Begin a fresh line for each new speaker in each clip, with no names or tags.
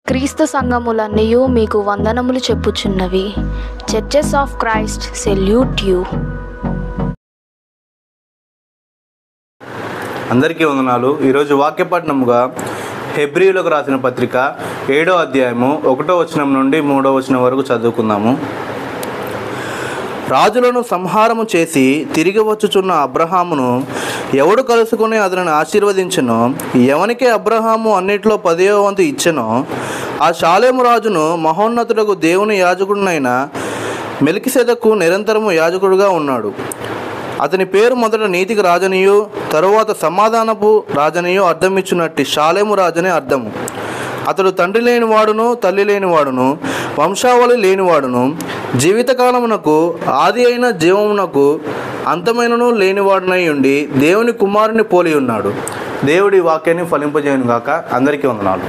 క్రీస్తు సంఘములన్నయు మీకు వందనములు చెప్పుచున్నవి. Churches of Christ salute you.
అందరికీ వందనాలు. ఈరోజు వాక్యపట్నముగా హెబ్రీయులకు రాసిన పత్రిక 7వ అధ్యాయము 1వ వచనం నుండి 3వ వచనం వరకు చదువుకుందాము. రాజులను సంహారము చేసి తిరిగి వచ్చుచున్న అబ్రహామును ఎవడు కలుసుకుని అతనిని ఆశీర్వదించెనో, ఎవనికి అబ్రహాము అన్నిట్లో 10వ వంతు ఇచ్చెనో, ఆ షాలేము రాజును మహోన్నతుడకు దేవుని యాజకుడునైన మెల్కీసెదెకు నిరంతరము యాజకుడుగా ఉన్నాడు. అతని పేరు మొదట నీతికి రాజనియు తరువాత సమాధానపు రాజనియు అర్థమిచ్చునట్టి షాలేము రాజనే అర్థము. అతడు తండ్రి లేనివాడును తల్లి లేనివాడును వంశావళి లేనివాడును జీవితకాలమునకు ఆది అయిన జీవమునకు అంతమైనను లేనివాడునై ఉండి దేవుని కుమారుని పోలి ఉన్నాడు. దేవుడి వాక్యాన్ని ఫలింపజేయను గాక. అందరికీ వందనాలు.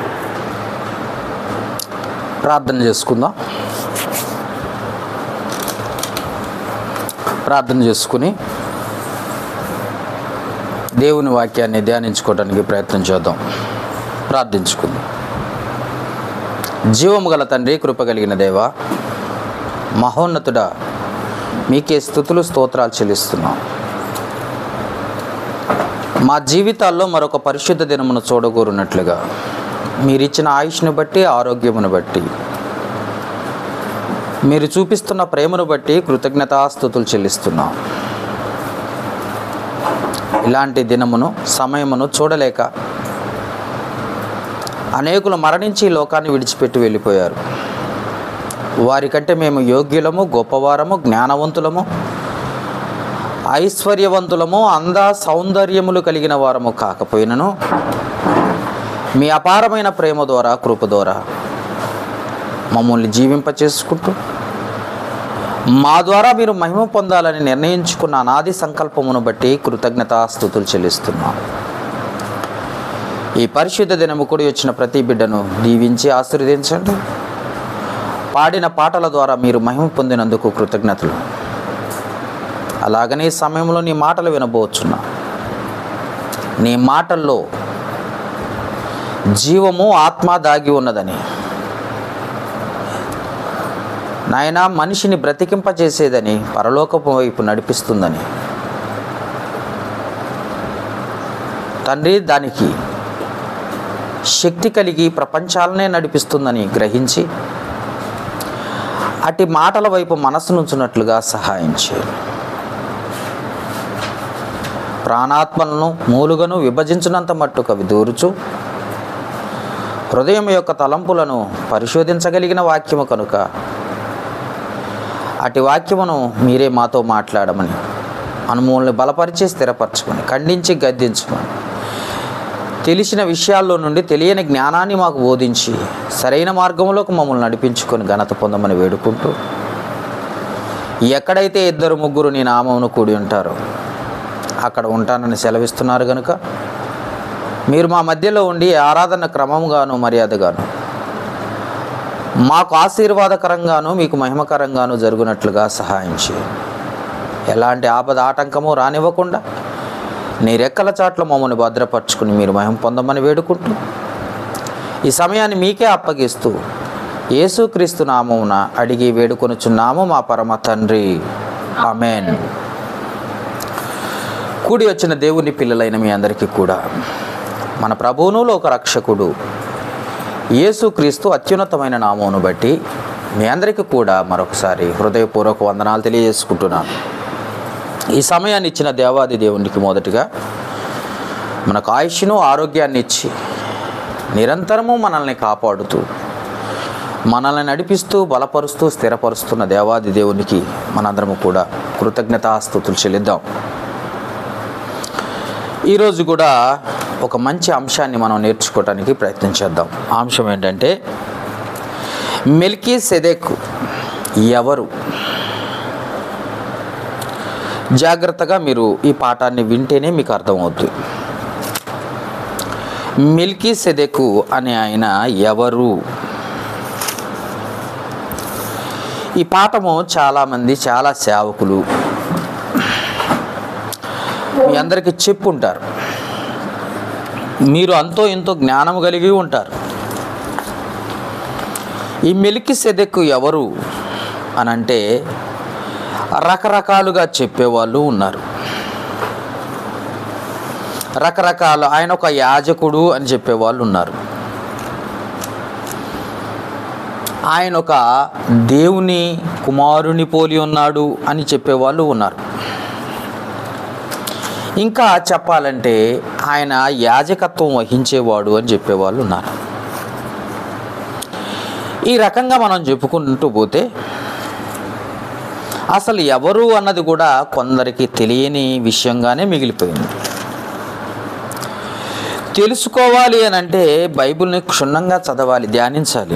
ప్రార్థన చేసుకుందాం. ప్రార్థన చేసుకుని దేవుని వాక్యాన్ని ధ్యానించుకోవడానికి ప్రయత్నం చేద్దాం. ప్రార్థించుకుందాం. జీవము గల తండ్రి, కృప కలిగిన దేవ, మహోన్నతుడా, మీకే స్తుతులు స్తోత్రాలు చెల్లిస్తున్నాం. మా జీవితాల్లో మరొక పరిశుద్ధ దినమును చూడగోరున్నట్లుగా మీరిచ్చిన ఆయుష్ను బట్టి, ఆరోగ్యమును బట్టి, మీరు చూపిస్తున్న ప్రేమను బట్టి కృతజ్ఞతాస్తుతులు చెల్లిస్తున్నాం. ఇలాంటి దినమును సమయమును చూడలేక అనేకులు మరణించి లోకాన్ని విడిచిపెట్టి వెళ్ళిపోయారు. వారికంటే మేము యోగ్యులము, గొప్పవారము, జ్ఞానవంతులము, ఐశ్వర్యవంతులము, సౌందర్యములు కలిగిన వారము కాకపోయినను మీ అపారమైన ప్రేమ ద్వారా, కృప ద్వారా మమ్మల్ని జీవింపచేసుకుంటూ మా ద్వారా మీరు మహిమ పొందాలని నిర్ణయించుకున్న అనాది సంకల్పమును బట్టి కృతజ్ఞతాస్తుతులు చెల్లిస్తున్నాం. ఈ పరిశుద్ధ దినము కూడి వచ్చిన ప్రతి బిడ్డను దీవించి ఆశీర్వదించండి. పాడిన పాటల ద్వారా మీరు మహిమ పొందినందుకు కృతజ్ఞతలు. అలాగనే ఈ సమయంలో నీ మాటలు వినబోచున్నా. నీ మాటల్లో జీవము, ఆత్మ దాగి ఉన్నదని, నాయన మనిషిని బ్రతికింపచేసేదని, పరలోకపు వైపు నడిపిస్తుందని తండ్రి, దానికి శక్తి కలిగి ప్రపంచాలనే నడిపిస్తుందని గ్రహించి అట్టి మాటల వైపు మనసు నుంచున్నట్లుగా సహాయం చేయండి. ప్రాణాత్మలను మూలుగను విభజించినంత మట్టుకు అవి దూరుచు హృదయం యొక్క తలంపులను పరిశోధించగలిగిన వాక్యము కనుక అటు వాక్యమును మీరే మాతో మాట్లాడమని, అనుమూలని బలపరిచి స్థిరపరచమని, ఖండించి గద్దించమని, తెలిసిన విషయాల్లో నుండి తెలియని జ్ఞానాన్ని మాకు బోధించి సరైన మార్గంలోకి మమ్మల్ని నడిపించుకొని ఘనత పొందమని వేడుకుంటూ, ఎక్కడైతే 2-3 నీ నామమును కూడి ఉంటారో అక్కడ ఉంటానని సెలవిస్తున్నారు కనుక మీరు మా మధ్యలో ఉండి ఆరాధన క్రమంగాను మర్యాదగాను మాకు ఆశీర్వాదకరంగాను మీకు మహిమకరంగాను జరుగునట్లుగా సహాయం చేయండి. ఎలాంటి ఆపద ఆటంకము రానివ్వకుండా నీ రెక్కల చాట్ల మమ్మల్ని భద్రపరుచుకుని మీరు మహిమ పొందమని వేడుకుంటూ ఈ సమయాన్ని మీకే అప్పగిస్తూ యేసుక్రీస్తు నామమున అడిగి వేడుకొనుచున్నాము మా పరమ తండ్రి. ఆమేన్. కూడి వచ్చిన దేవుని పిల్లలైన మీ అందరికీ కూడా మన ప్రభువును లోక రక్షకుడు యేసుక్రీస్తు అత్యున్నతమైన నామమును బట్టి మీ అందరికీ కూడా మరొకసారి హృదయపూర్వక వందనాలు తెలియజేసుకుంటున్నాను. ఈ సమయాన్ని ఇచ్చిన దేవాది దేవునికి మొదటిగా మనకు ఆయుష్ను, ఆరోగ్యాన్ని ఇచ్చి నిరంతరము మనల్ని కాపాడుతూ మనల్ని నడిపిస్తూ బలపరుస్తూ స్థిరపరుస్తున్న దేవాది దేవునికి మనందరము కూడా కృతజ్ఞతాస్తుతులు చెల్లిద్దాం. ఈరోజు కూడా ఒక మంచి అంశాన్ని మనం నేర్చుకోవడానికి ప్రయత్నం చేద్దాం. ఆ అంశం ఏంటంటే మెల్కీసెదెకు ఎవరు? జాగ్రత్తగా మీరు ఈ పాఠాన్ని వింటేనే మీకు అర్థమవుతుంది. మెల్కీసెదెకు అనే ఆయన ఎవరు? ఈ పాఠము చాలామంది, చాలా సేవకులు మీ అందరికీ చెప్పుంటారు. మీరు అంతో ఎంతో జ్ఞానం కలిగి ఉంటారు. ఈ మెల్కీసెదెకు ఎవరు అనంటే రకరకాలుగా చెప్పేవాళ్ళు ఉన్నారు. రకరకాల ఆయన ఒక యాజకుడు అని చెప్పేవాళ్ళు ఉన్నారు. ఆయన ఒక దేవుని కుమారుని పోలి ఉన్నాడు అని చెప్పేవాళ్ళు ఉన్నారు. ఇంకా చెప్పాలంటే ఆయన యాజకత్వం వహించేవాడు అని చెప్పేవాళ్ళు ఉన్నారు. ఈ రకంగా మనం చెప్పుకుంటూ పోతే అసలు ఎవరు అన్నది కూడా కొందరికి తెలియని విషయంగానే మిగిలిపోయింది. తెలుసుకోవాలి అని అంటే బైబిల్ని క్షుణ్ణంగా చదవాలి, ధ్యానించాలి.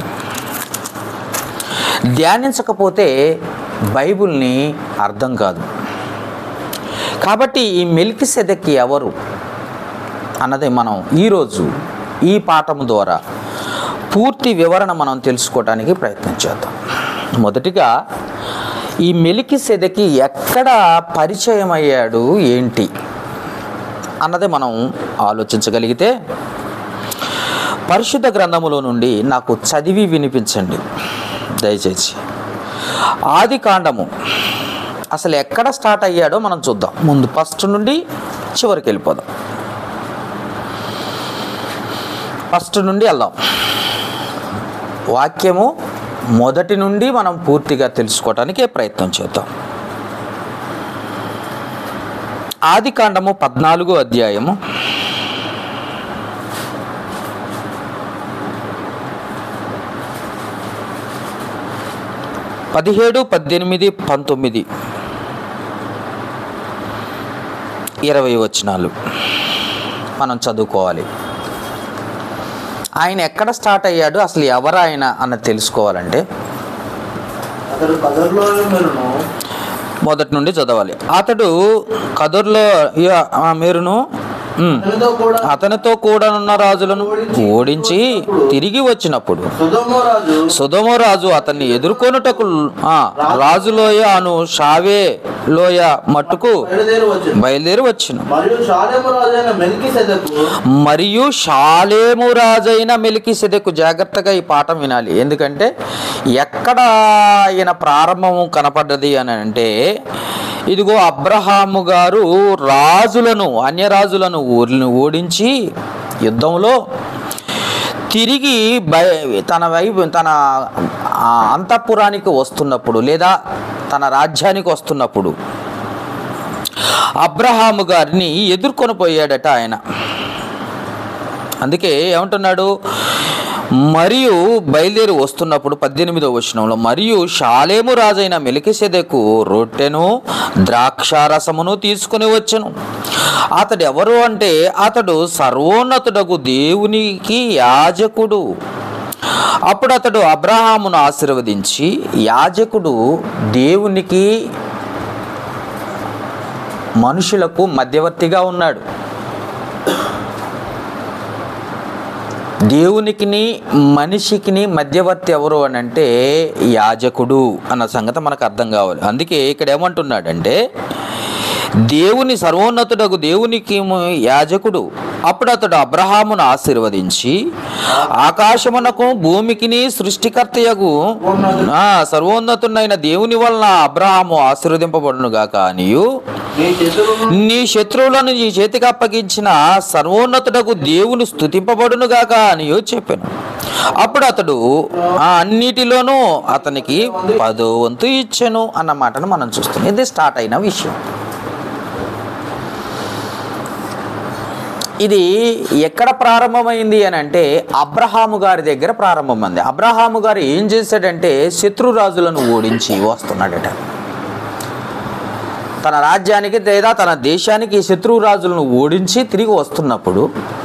ధ్యానించకపోతే బైబిల్ని అర్థం కాదు. కాబట్టి ఈ మెల్కీసెదెకు ఎవరు అన్నది మనం ఈరోజు ఈ పాఠం ద్వారా పూర్తి వివరణ మనం తెలుసుకోవడానికి ప్రయత్నం చేద్దాం. మొదటిగా ఈ మెల్కీసెదెకు ఎక్కడ పరిచయం అయ్యాడు ఏంటి అన్నది మనం ఆలోచించగలిగితే పరిశుద్ధ గ్రంథములో నుండి నాకు చదివి వినిపించండి దయచేసి. ఆది కాండము అసలు ఎక్కడ స్టార్ట్ అయ్యాడో మనం చూద్దాం. ముందు ఫస్ట్ నుండి చివరికి వెళ్ళిపోదాం. ఫస్ట్ నుండి వెళ్దాం. వాక్యము మొదటి నుండి మనం పూర్తిగా తెలుసుకోవటానికి ప్రయత్నం చేద్దాం. ఆది కాండము 14వ అధ్యాయము 17, 18, 19, 20 వచనాలు మనం చదువుకోవాలి. ఆయన ఎక్కడ స్టార్ట్ అయ్యాడు, అసలు ఎవరు ఆయన అన్నది తెలుసుకోవాలంటే మొదటి నుండి చదవాలి. అతడు కదర్లో మీరును అతనితో కూడా ఉన్న రాజులను ఓడించి తిరిగి వచ్చినప్పుడు సొదొమ రాజు అతన్ని ఎదుర్కొనుటకు రాజులోయ అను షావే లోయ మట్టుకు బయలుదేరి వచ్చును. మరియు షాలేము రాజైన మెల్కీసెదెకు, జాగ్రత్తగా ఈ పాఠం వినాలి. ఎందుకంటే ఎక్కడ ఆయన ప్రారంభము కనపడ్డది అని అంటే ఇదిగో అబ్రహాము గారు రాజులను, అన్యరాజులను ఓడించి యుద్ధంలో తిరిగి తన అంతఃపురానికి వస్తున్నప్పుడు లేదా తన రాజ్యానికి వస్తున్నప్పుడు అబ్రహాము గారిని ఎదుర్కొని పోయాడట ఆయన. అందుకే ఏమంటున్నాడు, మరియు బయలుదేరి వస్తున్నప్పుడు 18వ వచనంలో మరియు షాలేము రాజైన మెల్కీసెదెకు రొట్టెను ద్రాక్షారసమును తీసుకుని వచ్చెను. అతడు ఎవరు అంటే అతడు సర్వోన్నతుడగు దేవునికి యాజకుడు. అప్పుడు అతడు అబ్రహామును ఆశీర్వదించి, యాజకుడు దేవునికి మనుషులకు మధ్యవర్తిగా ఉన్నాడు. దేవునికిని మనిషికిని మధ్యవర్తి ఎవరు అని అంటే యాజకుడు అన్న సంగతి మనకు అర్థం కావాలి. అందుకే ఇక్కడ ఏమంటున్నాడంటే దేవుని సర్వోన్నతుడగు దేవునికి యాజకుడు. అప్పుడు అతడు అబ్రహామును ఆశీర్వదించి, ఆకాశమునకు భూమికిని సృష్టికర్తయగు సర్వోన్నతుడైన దేవుని వలన అబ్రహాము ఆశీర్వదింపబడును గాక అనియు, నీ శత్రువులను నీ చేతికి అప్పగించిన సర్వోన్నతుడకు దేవుని స్తుతింపబడును గాక అనియో చెప్పాను. అప్పుడు అతడు అన్నిటిలోనూ అతనికి 10వ వంతు ఇచ్చెను అన్న మాటను మనం చూస్తున్నాం. ఇది స్టార్ట్ అయిన విషయం. ఇది ఎక్కడ ప్రారంభమైంది అని అంటే అబ్రహాము గారి దగ్గర ప్రారంభమైంది. అబ్రహాము గారు ఏం చేశాడంటే శత్రురాజులను ఓడించి వస్తున్నాడట. తన రాజ్యానికి లేదా తన దేశానికి శత్రురాజులను ఓడించి తిరిగి వస్తున్నప్పుడు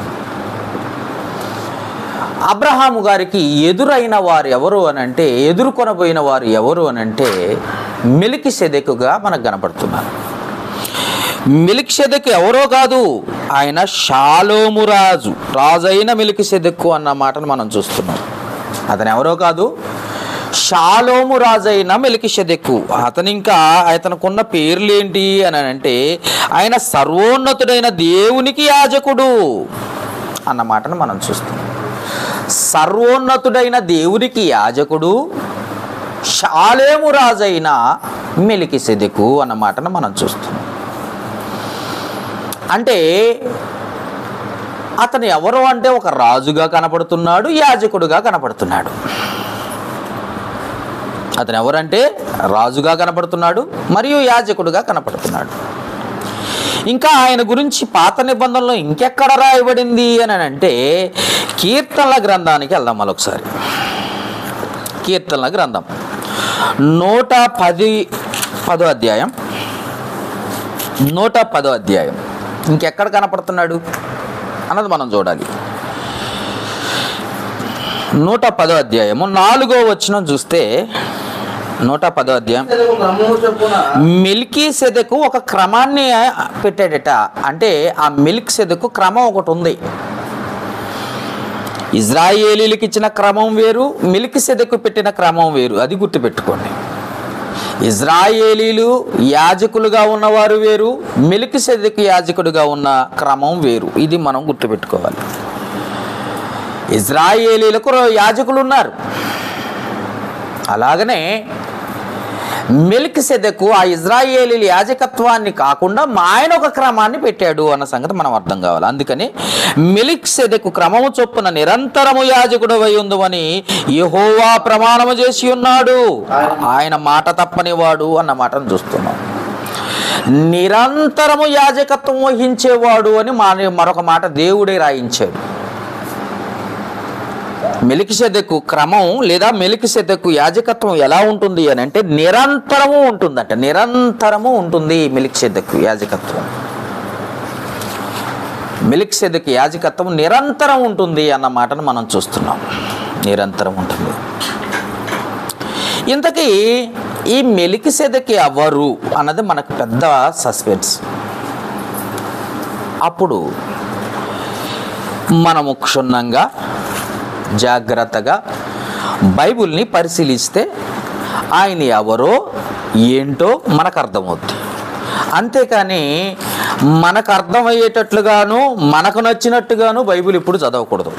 అబ్రహాము గారికి ఎదురైన వారు ఎవరు అని అంటే, ఎదుర్కొనబోయిన వారు ఎవరు అని అంటే మెల్కీసెదెకుగా మనకు కనపడుతున్నారు. మెల్కీసెదెకు ఎవరో కాదు, ఆయన షాలోము రాజైన మెల్కీసెదెకు అన్న మాటను మనం చూస్తున్నాం. అతను ఎవరో కాదు, షాలోము రాజైన మెల్కీసెదెకు. అతనుకున్న పేర్లు ఏంటి అని అంటే ఆయన సర్వోన్నతుడైన దేవునికి యాజకుడు అన్న మాటను మనం చూస్తున్నాం. సర్వోన్నతుడైన దేవునికి యాజకుడు, షాలేము రాజైన మెలికిసెదెకు అన్న మాటను మనం చూస్తున్నాం. అంటే అతను ఎవరు అంటే ఒక రాజుగా కనపడుతున్నాడు, యాజకుడుగా కనపడుతున్నాడు. అతను ఎవరంటే రాజుగా కనపడుతున్నాడు మరియు యాజకుడుగా కనపడుతున్నాడు. ఇంకా ఆయన గురించి పాత నిబంధనలో ఇంకెక్కడ రాయబడింది అని అంటే కీర్తనల గ్రంథానికి వెళ్దాం. మరొకసారి కీర్తనల గ్రంథం 110వ అధ్యాయం. 110వ అధ్యాయం ఇంకెక్కడ కనపడుతున్నాడు అన్నది మనం చూడాలి. 110వ అధ్యాయము 4వ వచనం చూస్తే 110వ అధ్యాయం మెల్కీసెదెకు ఒక క్రమాన్ని పెట్టాడట. అంటే ఆ మెల్కీసెదెకు క్రమం ఒకటి ఉంది. ఇజ్రాయేలీలకు ఇచ్చిన క్రమం వేరు, మెల్కీసెదెకు పెట్టిన క్రమం వేరు. అది గుర్తుపెట్టుకోండి. ఇజ్రాయేలీలు యాజకులుగా ఉన్నవారు వేరు, మెల్కీసెదెకు యాజకుడిగా ఉన్న క్రమం వేరు. ఇది మనం గుర్తుపెట్టుకోవాలి. ఇజ్రాయేలీలకు యాజకులు ఉన్నారు, అలాగనే మెల్కీసెదెకు ఆ ఇజ్రాయేలీల యాజకత్వాన్ని కాకుండా ఆయన ఒక క్రమాన్ని పెట్టాడు అన్న సంగతి మనం అర్థం కావాలి. అందుకని మెల్కీసెదెకు క్రమము చొప్పున నిరంతరము యాజకుడవై ఉందని యెహోవా ప్రమాణము చేసి ఉన్నాడు, ఆయన మాట తప్పని వాడు అన్న మాటను చూస్తున్నాం. నిరంతరము యాజకత్వం వహించేవాడు అని మరొక మాట దేవుడే రాయించాడు. మెల్కీసెదెకు క్రమం లేదా మెల్కీసెదెకు యాజకత్వం ఎలా ఉంటుంది అని అంటే నిరంతరము ఉంటుందంట. నిరంతరము ఉంటుంది మెల్కీసెదెకు యాజకత్వం. మెల్కీసెదెకు యాజకత్వం నిరంతరం ఉంటుంది అన్న మాటను మనం చూస్తున్నాం. నిరంతరం ఉంటుంది. ఇంతకీ ఈ మెల్కీసెదెకు ఎవరు అన్నది మనకు పెద్ద సస్పెన్స్. అప్పుడు మనము క్షుణ్ణంగా జాగ్రత్తగా బైబిల్ని పరిశీలిస్తే ఆయన ఎవరో ఏంటో మనకు అర్థమవుతుంది. అంతేకాని మనకు అర్థమయ్యేటట్లుగాను మనకు నచ్చినట్టుగాను బైబిల్ ఇప్పుడు చదవకూడదు.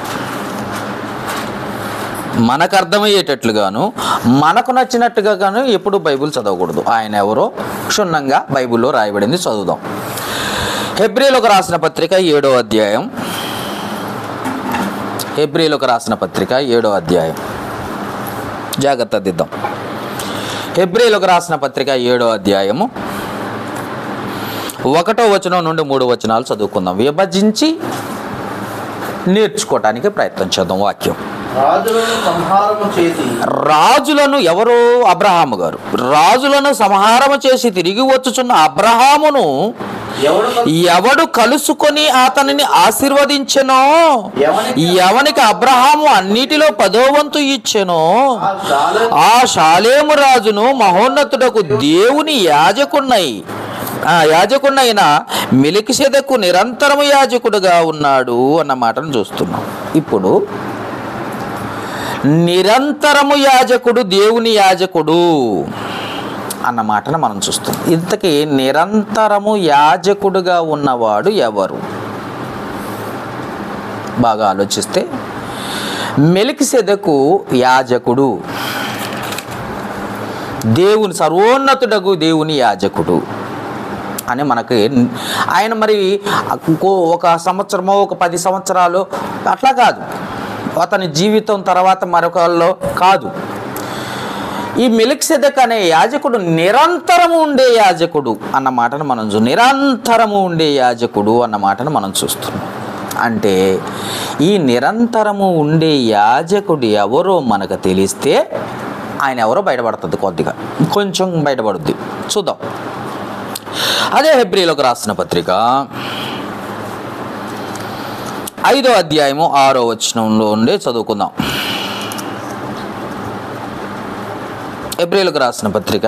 మనకు అర్థమయ్యేటట్లుగాను మనకు నచ్చినట్టుగాను ఎప్పుడు బైబిల్ చదవకూడదు. ఆయన ఎవరో క్షుణ్ణంగా బైబిల్లో రాయబడింది చదువుదాం. హెబ్రీయులకు రాసిన పత్రిక 7వ అధ్యాయం. హెబ్రీయులకు రాసిన పత్రిక 7వ అధ్యాయం జాగ్రత్త దిద్దాం. హెబ్రీయులకు రాసిన పత్రిక 7వ అధ్యాయము 1వ వచనం నుండి 3 వచనాలు చదువుకుందాం. విభజించి నేర్చుకోవటానికి ప్రయత్నం చేద్దాం. వాక్యం రాజులను ఎవరు? అబ్రహాము గారు. రాజులను సంహారము చేసి తిరిగి వచ్చుచున్న అబ్రహామును ఎవడు కలుసుకొని అతనిని ఆశీర్వదించెనో, ఎవనికి అబ్రహాము అన్నిటిలో 10వ వంతు ఇచ్చెనో ఆ షాలేము రాజును మహోన్నతుడకు దేవుని యాజకుడైన మెల్కీసెదెకు నిరంతరము యాజకుడుగా ఉన్నాడు అన్న మాటను చూస్తున్నాం. ఇప్పుడు నిరంతరము యాజకుడు, దేవుని యాజకుడు అన్న మాటను మనం చూస్తాం. ఇంతకీ నిరంతరము యాజకుడుగా ఉన్నవాడు ఎవరు? బాగా ఆలోచిస్తే మెల్కీసెదెకు యాజకుడు, దేవుని సర్వోన్నతుడగు దేవుని యాజకుడు అని మనకి ఆయన మరి ఒక సంవత్సరమో ఒక 10 సంవత్సరాలు అట్లా కాదు, అతని జీవితం తర్వాత మరొకళ్ళు కాదు. ఈ మెల్కీసెదెకు అనే యాజకుడు నిరంతరము ఉండే యాజకుడు అన్న మాటను మనం నిరంతరము ఉండే యాజకుడు అన్న మాటను మనం చూస్తున్నాం. అంటే ఈ నిరంతరము ఉండే యాజకుడు ఎవరో మనకు తెలిస్తే ఆయన ఎవరో బయటపడుతుంది, కొద్దిగా కొంచెం బయటపడుద్ది. చూద్దాం. అదే హెబ్రీయులకు రాసిన పత్రిక 5వ అధ్యాయము 6వ వచనంలో ఉండే చదువుకుందాం. హెబ్రీయులకు రాసిన పత్రిక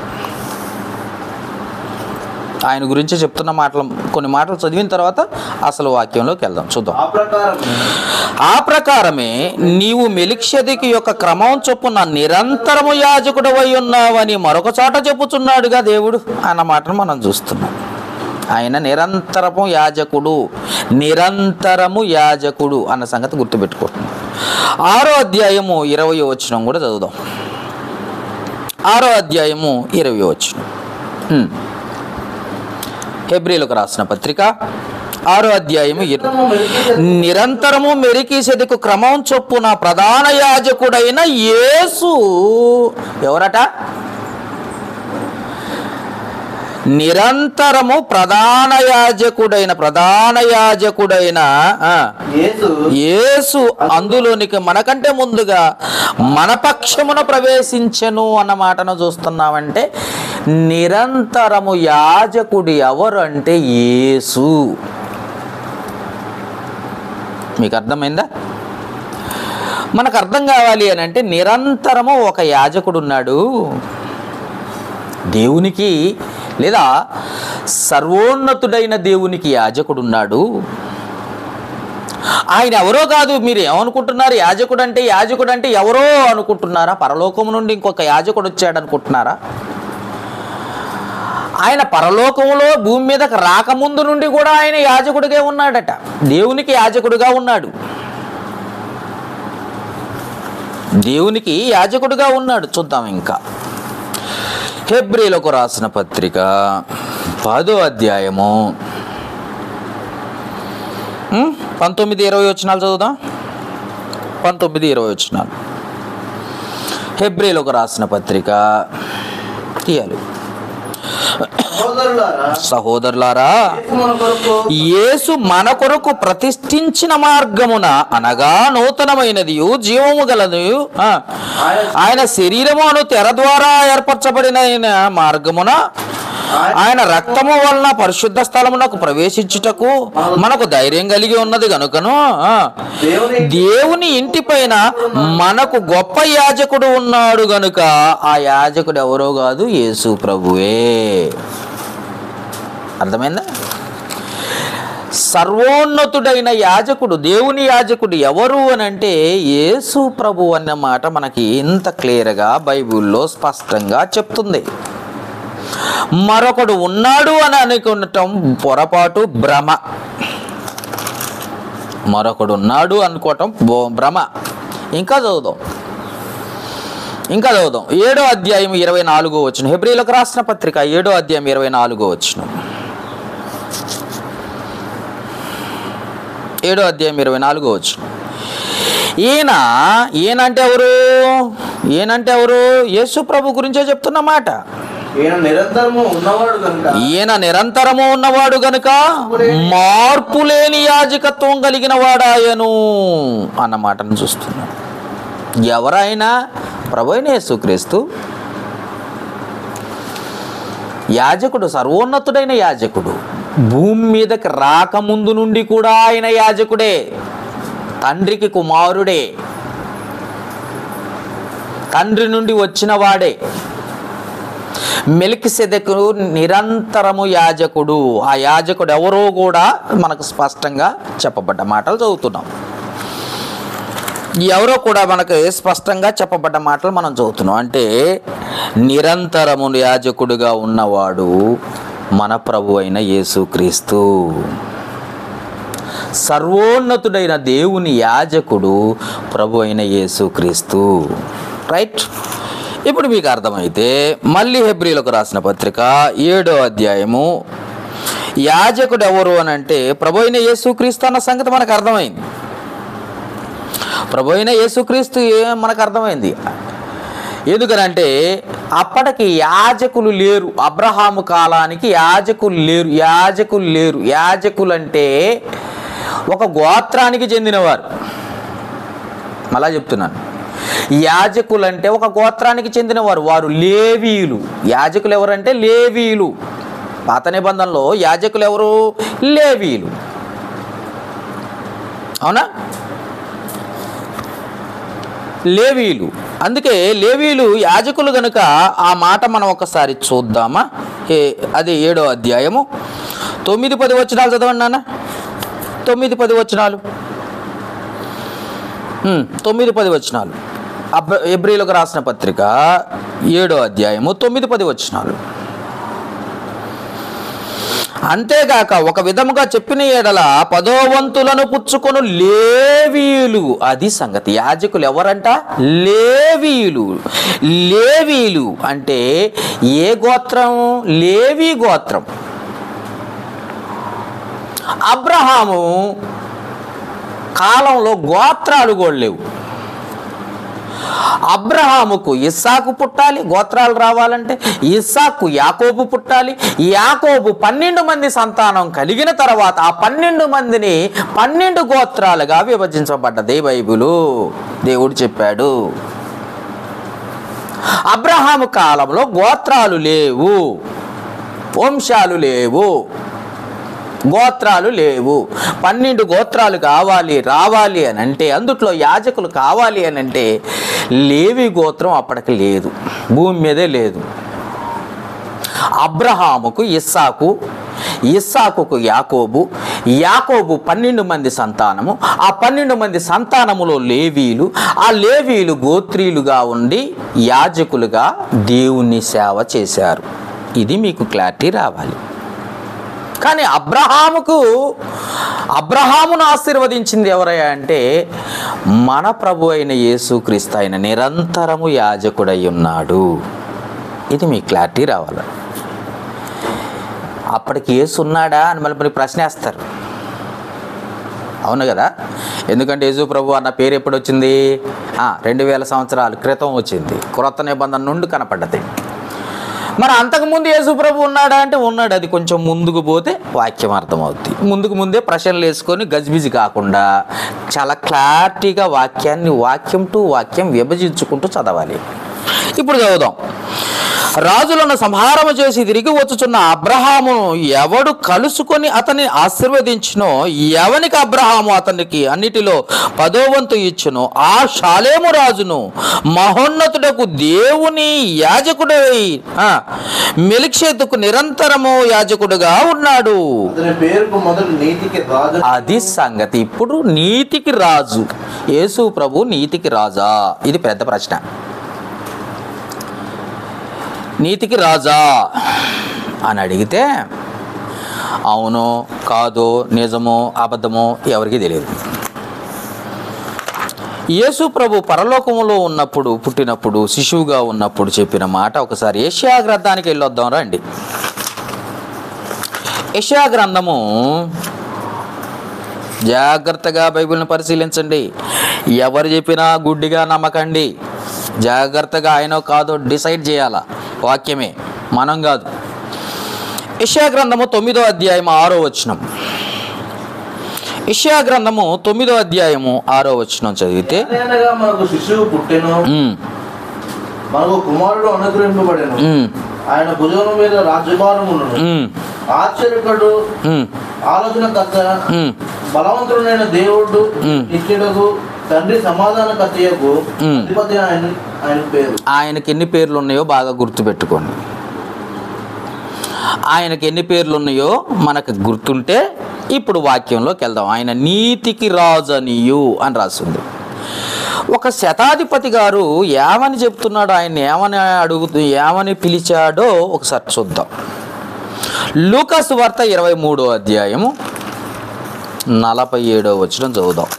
ఆయన గురించి చెప్తున్న మాటలు, కొన్ని మాటలు చదివిన తర్వాత అసలు వాక్యంలోకి వెళ్దాం. చూద్దాం. ఆ ప్రకారమే నీవు మెల్కీసెదెకు యొక్క క్రమం చొప్పున నిరంతరము యాజకుడవై ఉన్నావని మరొక చోట చెప్పుచున్నాడుగా దేవుడు అన్న మాటను మనం చూస్తున్నాం. ఆయన నిరంతరము యాజకుడు, నిరంతరము యాజకుడు అన్న సంగతి గుర్తుపెట్టుకుంటున్నాం. 6వ అధ్యాయము 20వ వచనం కూడా చదువుదాం. 6వ అధ్యాయము 20వ వచనం. హెబ్రీలకు రాసిన పత్రిక 6వ అధ్యాయము నిరంతరము మెల్కీసెదెకు క్రమం చొప్పున ప్రధాన యాజకుడైన యేసు ఎవరట? నిరంతరము ప్రధాన యాజకుడైన యేసు అందులోనికి మనకంటే ముందుగా మన పక్షమున ప్రవేశించెను అన్న మాటను చూస్తున్నామంటే నిరంతరము యాజకుడు ఎవరు అంటే యేసు. మీకు అర్థమైందా? మనకు అర్థం కావాలి అని అంటే నిరంతరము ఒక యాజకుడు ఉన్నాడు దేవునికి, లేదా సర్వోన్నతుడైన దేవునికి యాజకుడు ఉన్నాడు. ఆయన ఎవరో కాదు. మీరు ఏమనుకుంటున్నారు? యాజకుడు అంటే ఎవరో అనుకుంటున్నారా? పరలోకము నుండి ఇంకొక యాజకుడు వచ్చాడు అనుకుంటున్నారా? ఆయన పరలోకంలో భూమి మీదకి రాకముందు నుండి కూడా ఆయన యాజకుడిగా ఉన్నాడట. దేవునికి యాజకుడిగా ఉన్నాడు. దేవునికి యాజకుడిగా ఉన్నాడు. చూద్దాం ఇంకా హెబ్రీలకు రాసిన పత్రిక 10వ అధ్యాయము 19-20 వచనాలు చదువుదాం. 19-20 వచనాలు. హెబ్రీలకు రాసిన పత్రిక తీయాలి. సహోదరులారా, యేసు మన కొరకు ప్రతిష్ఠించిన మార్గమున అనగా నూతనమైనది జీవము గలదు ఆయన శరీరము అను తెర ద్వారా ఏర్పరచబడిన మార్గమున ఆయన రక్తము వలన పరిశుద్ధ స్థలమునకు ప్రవేశించుటకు మనకు ధైర్యం కలిగి ఉన్నది గనుకను దేవుని ఇంటి పైన మనకు గొప్ప యాజకుడు ఉన్నాడు గనుక ఆ యాజకుడు ఎవరో కాదు, యేసు ప్రభువే. అర్థమైందా? సర్వోన్నతుడైన యాజకుడు, దేవుని యాజకుడు ఎవరు అని అంటే యేసు ప్రభు అన్న మాట మనకి ఇంత క్లియర్గా బైబిల్లో స్పష్టంగా చెప్తుంది. మరొకడు ఉన్నాడు అని అనుకోవటం పొరపాటు, భ్రమ. మరొకడు ఉన్నాడు అనుకోవటం భ్రమ. ఇంకా చదువుదాం. 7వ అధ్యాయం 24వ వచనం. హెబ్రీలకు రాసిన పత్రిక 7వ అధ్యాయం 24వ వచనం. 7వ అధ్యాయం 24వ వచనం. ఈయనంటే ఎవరు? యేసు ప్రభు గురించే చెప్తున్నమాట. ఈయన నిరంతరము ఉన్నవాడు గనుక మార్పులేని యాజకత్వం కలిగిన వాడాయను అన్న మాటను చూస్తున్నాం. ఎవరైనా ప్రభువైన యేసుక్రీస్తు యాజకుడు, సర్వోన్నతుడైన యాజకుడు. భూమి మీదకి రాకముందు నుండి కూడా ఆయన యాజకుడే, తండ్రికి కుమారుడే, తండ్రి నుండి వచ్చిన వాడే. మెల్కీసెదెకు నిరంతరము యాజకుడు. ఆ యాజకుడు ఎవరో కూడా మనకు స్పష్టంగా చెప్పబడ్డ మాటలు చదువుతున్నాం. ఎవరో కూడా మనకు స్పష్టంగా చెప్పబడ్డ మాటలు మనం చదువుతున్నాం. అంటే నిరంతరము యాజకుడుగా ఉన్నవాడు మన ప్రభు అయిన యేసుక్రీస్తు. సర్వోన్నతుడైన దేవుని యాజకుడు ప్రభు అయిన యేసుక్రీస్తు. రైట్? ఇప్పుడు మీకు అర్థమైతే మళ్ళీ హెబ్రీలకు రాసిన పత్రిక 7వ అధ్యాయము యాజకుడు ఎవరు అని అంటే ప్రభు అయిన యేసుక్రీస్తు అన్న సంగతి మనకు అర్థమైంది. ప్రభు అయిన యేసుక్రీస్తు మనకు అర్థమైంది. ఎందుకనంటే అప్పటికి యాజకులు లేరు. అబ్రహాము కాలానికి యాజకులు లేరు. యాజకులు అంటే ఒక గోత్రానికి చెందినవారు. మళ్ళా చెప్తున్నాను, యాజకులు అంటే ఒక గోత్రానికి చెందినవారు. వారు లేవీయులు. యాజకులు ఎవరంటే లేవీయులు. పాత నిబంధనలో యాజకులు ఎవరు? లేవీయులు. అవునా? లేవీయులు. అందుకే లేవీయులు యాజకులు గనుక ఆ మాట మనం ఒకసారి చూద్దామా? అది 7వ అధ్యాయము 9-10 వచనాలు చదవండి నాన్న. 9-10 వచనాలు. 9-10 వచనాలు. హెబ్రీలకు రాసిన పత్రిక 7వ అధ్యాయము 9-10 వచనాలు. అంతేగాక ఒక విధముగా చెప్పిన ఎడల 10వ వంతులను పుచ్చుకొను లేవీయులు, అది సంగతి. యాజకులు ఎవరంట? లేవీయులు. లేవీయులు అంటే ఏ గోత్రం? లేవీ గోత్రం. అబ్రహాము కాలంలో గోత్రాలు కూడా లేవు. అబ్రహాముకు ఇస్సాకు పుట్టాలి, గోత్రాలు రావాలంటే. ఇస్సాకు యాకోబు పుట్టాలి. యాకోబు 12 మంది సంతానం కలిగిన తర్వాత ఆ 12 మందిని 12 గోత్రాలుగా విభజించబడ్డది బైబిలు. దేవుడు చెప్పాడు. అబ్రహాము కాలంలో గోత్రాలు లేవు, వంశాలు లేవు, గోత్రాలు లేవు. 12 గోత్రాలు రావాలి అని అంటే, అందుట్లో యాజకులు కావాలి అని అంటే లేవి గోత్రం అప్పటికి లేదు, భూమి మీదే లేదు. అబ్రహాముకు ఇస్సాకు, ఇస్సాకుకు యాకోబు, యాకోబు 12 మంది సంతానము. ఆ 12 మంది సంతానములో లేవీలు. ఆ లేవీలు గోత్రీలుగా ఉండి యాజకులుగా దేవుని సేవ చేశారు. ఇది మీకు క్లారిటీ రావాలి. కానీ అబ్రహామును ఆశీర్వదించింది ఎవరయ్యా అంటే మన ప్రభు అయిన యేసుక్రీస్తు. ఆయన నిరంతరము యాజకుడై ఉన్నాడు. ఇది మీకు క్లారిటీ రావాలి. అప్పటికి యేసు ఉన్నాడా అని మళ్ళీ ప్రశ్న వేస్తారు. అవును కదా? ఎందుకంటే యేసు ప్రభు అన్న పేరు ఎప్పుడు వచ్చింది? 2000 సంవత్సరాల క్రితం వచ్చింది. క్రొత్త నిబంధన నుండి కనపడ్డది. మరి అంతకుముందు యేసు ప్రభు ఉన్నాడా అంటే ఉన్నాడు. అది కొంచెం ముందుకు పోతే వాక్యం అర్థమవుద్ది. ముందే ప్రశ్నలు వేసుకొని గజిబిజి కాకుండా చాలా క్లారిటీగా వాక్యాన్ని వాక్యం టు వాక్యం విభజించుకుంటూ చదవాలి. ఇప్పుడు చదువుదాం. రాజులను సంహారము చేసి తిరిగి వచ్చుచున్న అబ్రహామును ఎవడు కలుసుకొని అతన్ని ఆశీర్వదించునో, ఎవనికి అబ్రహాము అతనికి అన్నిటిలో 10వ వంతు ఇచ్చును, ఆ షాలేము రాజును మహోన్నతుడకు దేవుని యాజకుడై మెలిక్షేతుకు నిరంతరము యాజకుడుగా ఉన్నాడు. అది సంగతి. ఇప్పుడు నీతికి రాజు యేసు ప్రభు నీతికి రాజా? ఇది పెద్ద ప్రశ్న. నీతికి రాజా అని అడిగితే అవునో కాదో, నిజమో అబద్ధమో ఎవరికి తెలియదు. యేసు ప్రభు పరలోకములో ఉన్నప్పుడు, పుట్టినప్పుడు, శిశువుగా ఉన్నప్పుడు చెప్పిన మాట ఒకసారి యెషయా గ్రంథానికి వెళ్ళొద్దాం రండి. యెషయా గ్రంథము జాగ్రత్తగా బైబిల్ని పరిశీలించండి. ఎవరు చెప్పినా గుడ్డిగా నమ్మకండి. జాగ్రత్తగా ఆయనో కాదో డిసైడ్ చేయాలా. వాక్యమే, మనం కాదు. యెషయా గ్రంథము 9వ అధ్యాయము 6వ వచనం. యెషయా గ్రంథము 9వ అధ్యాయము 6వ వచనం చదివితే,
మనకు శిశువు పుట్టెను, మనకు కుమారుడు అనుగ్రహింపబడెను, ఆయన భుజం మీద రాజ్యభారమును, ఆశ్చర్యకరుడు, ఆలోచనకర్త, బలవంతుడైన దేవుడు, నిత్యుడగు తండ్రి, సమాధానకర్తయగు అధిపతి ఆయన పేరు.
ఆయనకి ఎన్ని పేర్లు ఉన్నాయో బాగా గుర్తుపెట్టుకోండి. ఆయనకి ఎన్ని పేర్లు ఉన్నాయో మనకు గుర్తుంటే ఇప్పుడు వాక్యంలోకి వెళ్దాం. ఆయన నీతికి రాజనియు అని రాసింది. ఒక శతాధిపతి గారు ఏమని చెప్తున్నాడు, ఆయన ఏమని పిలిచాడో ఒకసారి చూద్దాం. లూకాసు వార్త 23వ అధ్యాయము 47వ వచనం చదువుదాం.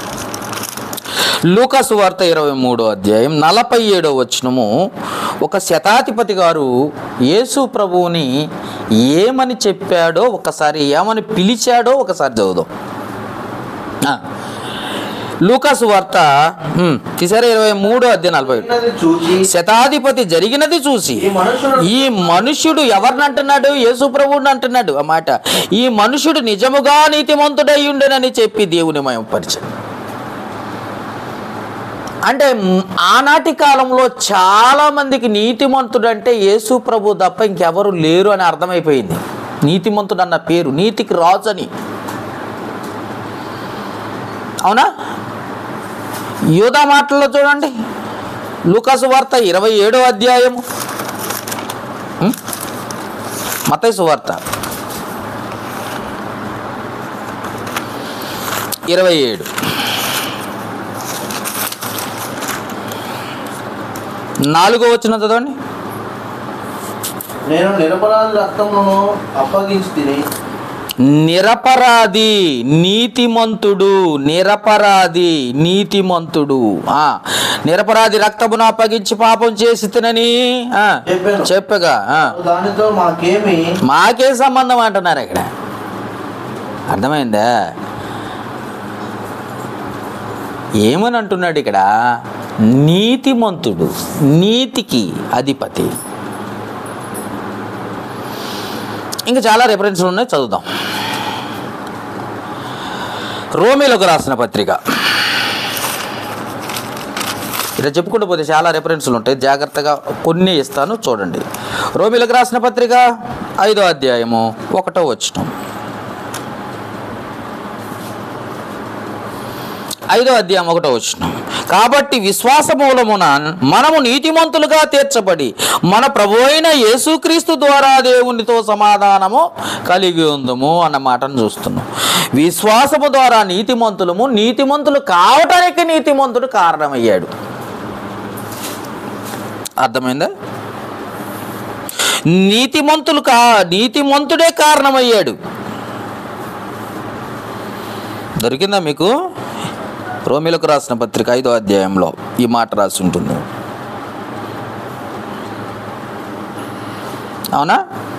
లూకాసు వార్త 23వ అధ్యాయం 47వ వచనము. ఒక శతాధిపతి గారు యేసు ప్రభువుని ఏమని చెప్పాడో ఒకసారి, ఏమని పిలిచాడో ఒకసారి చదువుదాం. లూకాసు వార్త తీసారా 23వ అధ్యాయం 40. శతాధిపతి జరిగినది చూసి ఈ మనుష్యుడు ఎవరిని అంటున్నాడు? యేసు ప్రభువుని అంటున్నాడు. ఆ మాట, ఈ మనుష్యుడు నిజముగా నీతిమంతుడై ఉండెనని చెప్పి దేవుని మహిమపరిచాడు. అంటే ఆనాటి కాలంలో చాలా మందికి నీతిమంతుడు అంటే యేసు ప్రభు తప్ప ఇంకెవరు లేరు అని అర్థమైపోయింది. నీతిమంతుడు అన్న పేరు, నీతికి రాజు అని. అవునా? యూదా మాటల్లో చూడండి, లూకాసు వార్త 27వ అధ్యాయము, మత్తయి సువార్త 27 4వ వచనం చదవండి.
నేను నిరపరాధి రక్తమును అప్పగించి తిని.
నిరపరాధి నీతిమంతుడు, నిరపరాధి నీతిమంతుడు. నిరపరాధి రక్తమును అప్పగించి పాపం చేసి తినని చెప్పగా
దానితో
మాకే సంబంధం అంటున్నారు ఇక్కడ. అర్థమైందా? ఏమని అంటున్నాడు ఇక్కడ? నీతిమంతుడు, నీతికి అధిపతి. ఇంకా చాలా రెఫరెన్స్లు ఉన్నాయి, చదువుదాం. రోమీలకు రాసిన పత్రిక, ఇలా చెప్పుకుంటూ పోతే చాలా రెఫరెన్స్లు ఉంటాయి, జాగ్రత్తగా కొన్ని ఇస్తాను చూడండి. రోమీలకు రాసిన పత్రిక 5వ అధ్యాయము 1వ వచనం. 5వ అధ్యాయం 1వ వచనం. కాబట్టి విశ్వాస మూలమున మనము నీతిమంతులుగా తీర్చబడి మన ప్రభు అయిన యేసుక్రీస్తు ద్వారా దేవునితో సమాధానము కలిగి ఉందము అన్న మాటను చూస్తున్నాం. విశ్వాసము ద్వారా నీతిమంతులము, నీతిమంతులు కావటానికి నీతిమంతుడు కారణమయ్యాడు. అర్థమైందా? నీతిమంతుడే కారణమయ్యాడు. దొరికిందా మీకు? రోమీలకు రాసిన పత్రిక 5వ అధ్యాయంలో ఈ మాట రాసి ఉంటుంది. అవునా?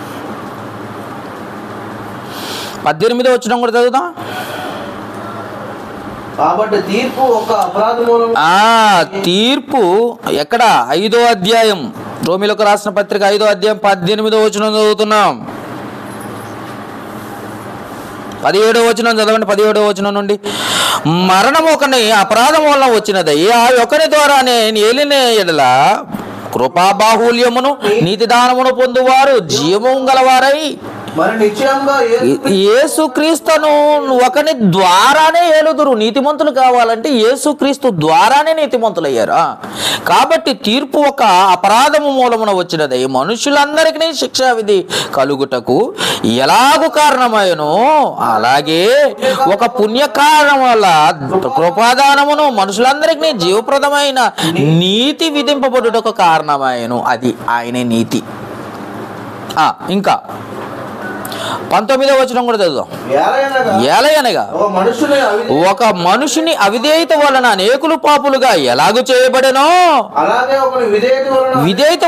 18వ వచనం కూడా చదువుదాం.
కాబట్టి తీర్పు ఒక అపరాధ మూలం.
తీర్పు ఎక్కడ? 5వ అధ్యాయం, రోమీలకు రాసిన పత్రిక 5వ అధ్యాయం 18వ వచనం చదువుతున్నాం. 17వ వచనం చదవండి. 17వ వచనం నుండి, మరణం ఒకని అపరాధం వల్ల వచ్చినది, ఆ ఒకరి ద్వారానే ఏలిన ఎడల కృపాబాహుల్యమును నీతి దానమును పొందువారు జీవం గలవారై యేసుక్రీస్తును ఒకని ద్వారానే ఏలుదురు. నీతిమంతులు కావాలంటే యేసుక్రీస్తు ద్వారానే నీతిమంతులు అయ్యారు. కాబట్టి తీర్పు ఒక అపరాధము మూలమున వచ్చినది, మనుషులందరికీ శిక్షా విధి కలుగుటకు ఎలాగూ కారణమయ్యను, అలాగే ఒక పుణ్యకారణం వల్ల కృపాదానమును మనుషులందరికీ జీవప్రదమైన నీతి విధింపబడుటకు కారణమయ్యను. అది ఆయనే నీతి. ఇంకా 19వ వచనం కూడా చదువుదాం. ఏలయనగా ఒక మనుషుని అవిధేయత వలన అనేకులు పాపులుగా ఎలాగూ చేయబడెనో, విధేయత